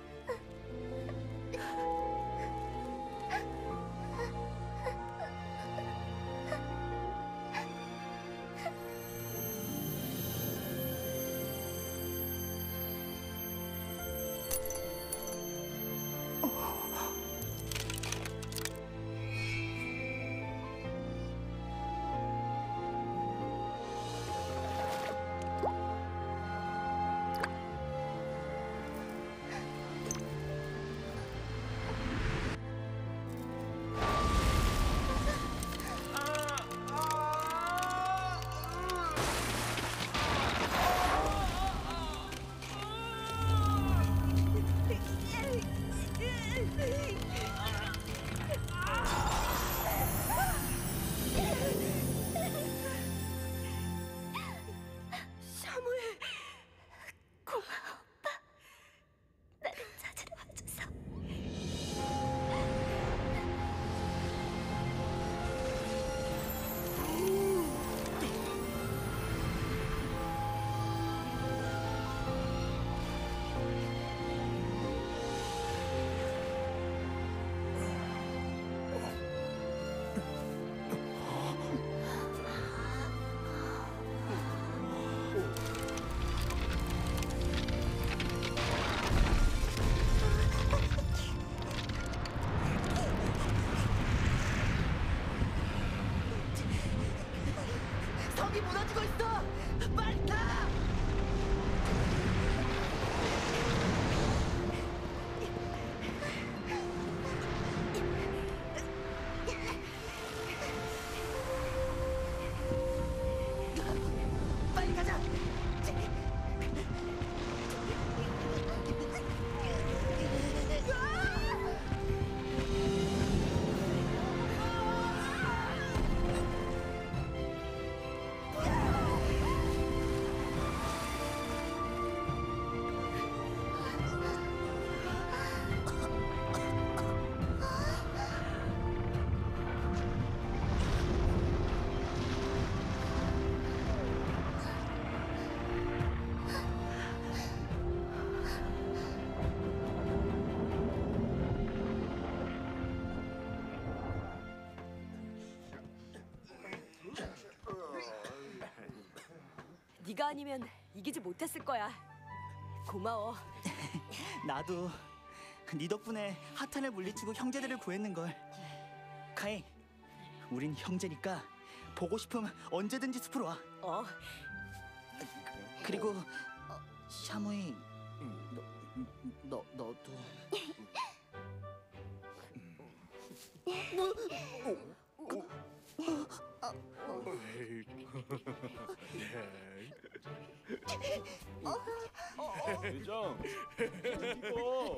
샤무이, 고마워. 오빠, 나를 찾으러 와줘서. 성이 무너지고 있어. 빨리 타. 네가 아니면 이기지 못했을 거야. 고마워. 나도 네 덕분에 하탄을 물리치고 형제들을 구했는걸. 카이, 우린 형제니까 보고 싶으면 언제든지 숲으로 와. 어. 그리고 샤무이, 너, 너, 너도. 대장, 이거.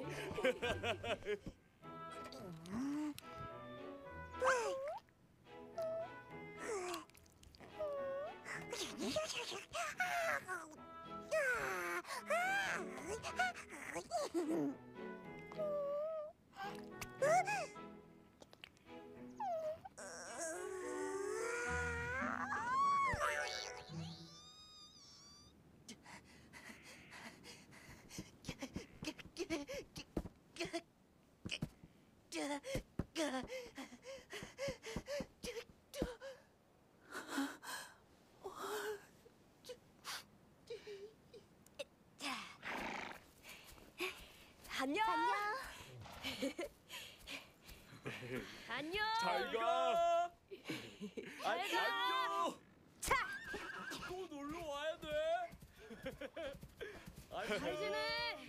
안녕. 안녕. 잘 가. 잘 가. 안녕. 차. 또 놀러 와야 돼. 잘 지내.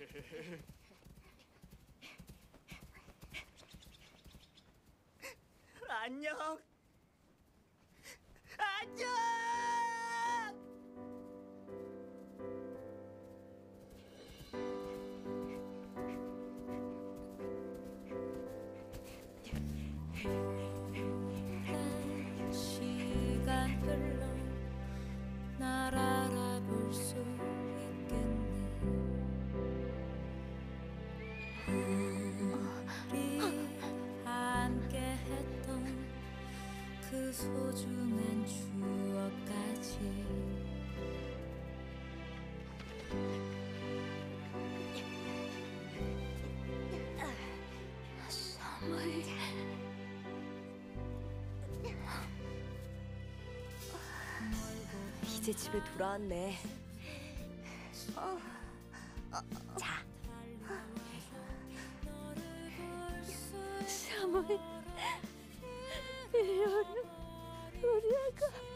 안녕. 안녕. 시간 흘러 날 알아볼 수 있겠네. 우리 함께 했던 그 소중한 추억까지. 샤무이. 이제 집에 돌아왔네. 자. 샤무이. 이리 오렴. 우리 아가.